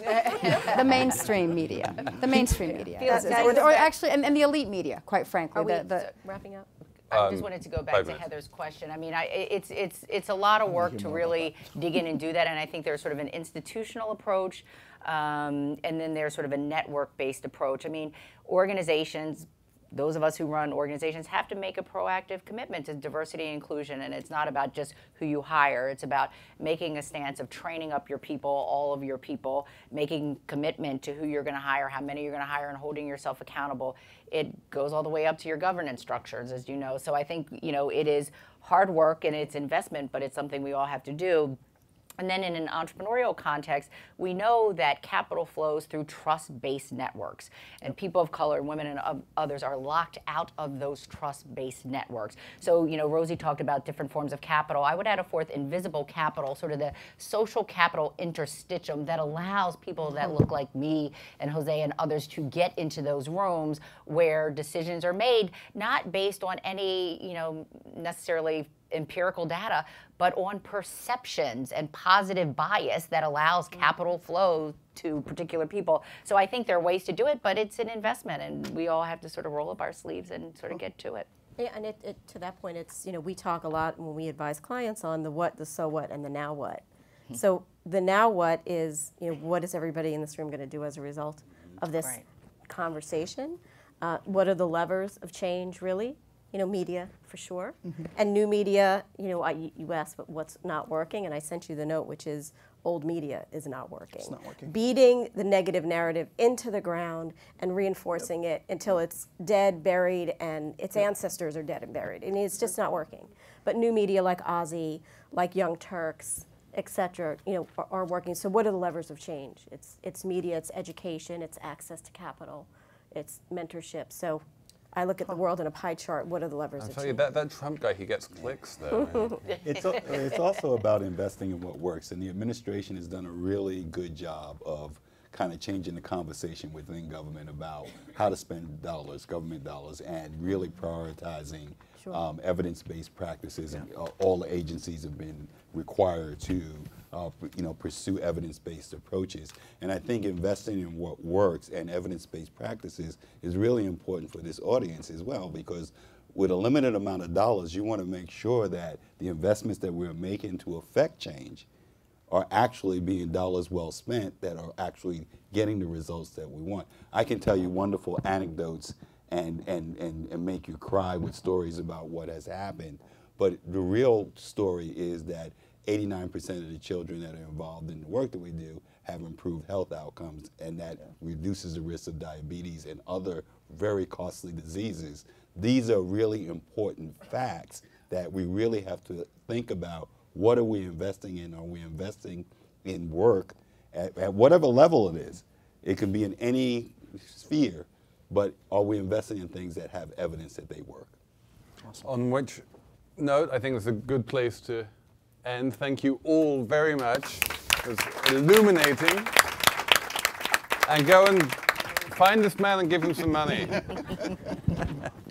The mainstream media. The mainstream media. Felix, or, or actually, and, and the elite media, quite frankly. Are we the, the, wrapping up? I Um, just wanted to go back to Heather's question. I mean, I, it's it's it's a lot of work to really dig in and do that, and I think there's sort of an institutional approach, um, and then there's sort of a network-based approach. I mean, organizations. Those of us who run organizations have to make a proactive commitment to diversity and inclusion, and it's not about just who you hire. It's about making a stance of training up your people, all of your people, making commitment to who you're going to hire, how many you're going to hire, and holding yourself accountable. It goes all the way up to your governance structures, as you know. So I think, you know, it is hard work and it's investment, but it's something we all have to do. And then in an entrepreneurial context, we know that capital flows through trust-based networks. And people of color, women and others are locked out of those trust-based networks. So, you know, Rosie talked about different forms of capital. I would add a fourth, invisible capital, sort of the social capital interstitium that allows people that look like me and Jose and others to get into those rooms where decisions are made, not based on any, you know, necessarily empirical data, but on perceptions and positive bias that allows capital flow to particular people. So I think there are ways to do it, but it's an investment, and we all have to sort of roll up our sleeves and sort of get to it. Yeah, and it, it, to that point, it's, you know, we talk a lot when we advise clients on the what, the so what, and the now what. Mm-hmm. So the now what is, you know, what is everybody in this room going to do as a result of this right. conversation? Uh, what are the levers of change, really? You know, media, for sure. Mm-hmm. And new media, you know, I, you asked but what's not working, and I sent you the note, which is old media is not working. It's not working. Beating the negative narrative into the ground and reinforcing yep. it until it's dead, buried, and its yep. ancestors are dead and buried. And it's just not working. But new media like Aussie, like Young Turks, et cetera, you know, are, are working. So what are the levers of change? It's, it's media, it's education, it's access to capital, it's mentorship. So I look at the world in a pie chart. What are the levers I'll of tell change? you, that, that Trump guy, he gets clicks, though. It's, a, it's also about investing in what works, and the administration has done a really good job of kind of changing the conversation within government about how to spend dollars, government dollars, and really prioritizing Sure. um, evidence-based practices. And uh, all the agencies have been required to, uh, you know, pursue evidence-based approaches. And I think investing in what works and evidence-based practices is really important for this audience as well, because with a limited amount of dollars, you want to make sure that the investments that we're making to affect change are actually being dollars well spent, that are actually getting the results that we want. I can tell you wonderful anecdotes and, and, and, and make you cry with stories about what has happened, but the real story is that eighty-nine percent of the children that are involved in the work that we do have improved health outcomes, and that reduces the risk of diabetes and other very costly diseases. These are really important facts that we really have to think about. What are we investing in? Are we investing in work at, at whatever level it is? It can be in any sphere, but are we investing in things that have evidence that they work? Awesome. On which note, I think it's a good place to end. Thank you all very much. It was illuminating. And go and find this man and give him some money.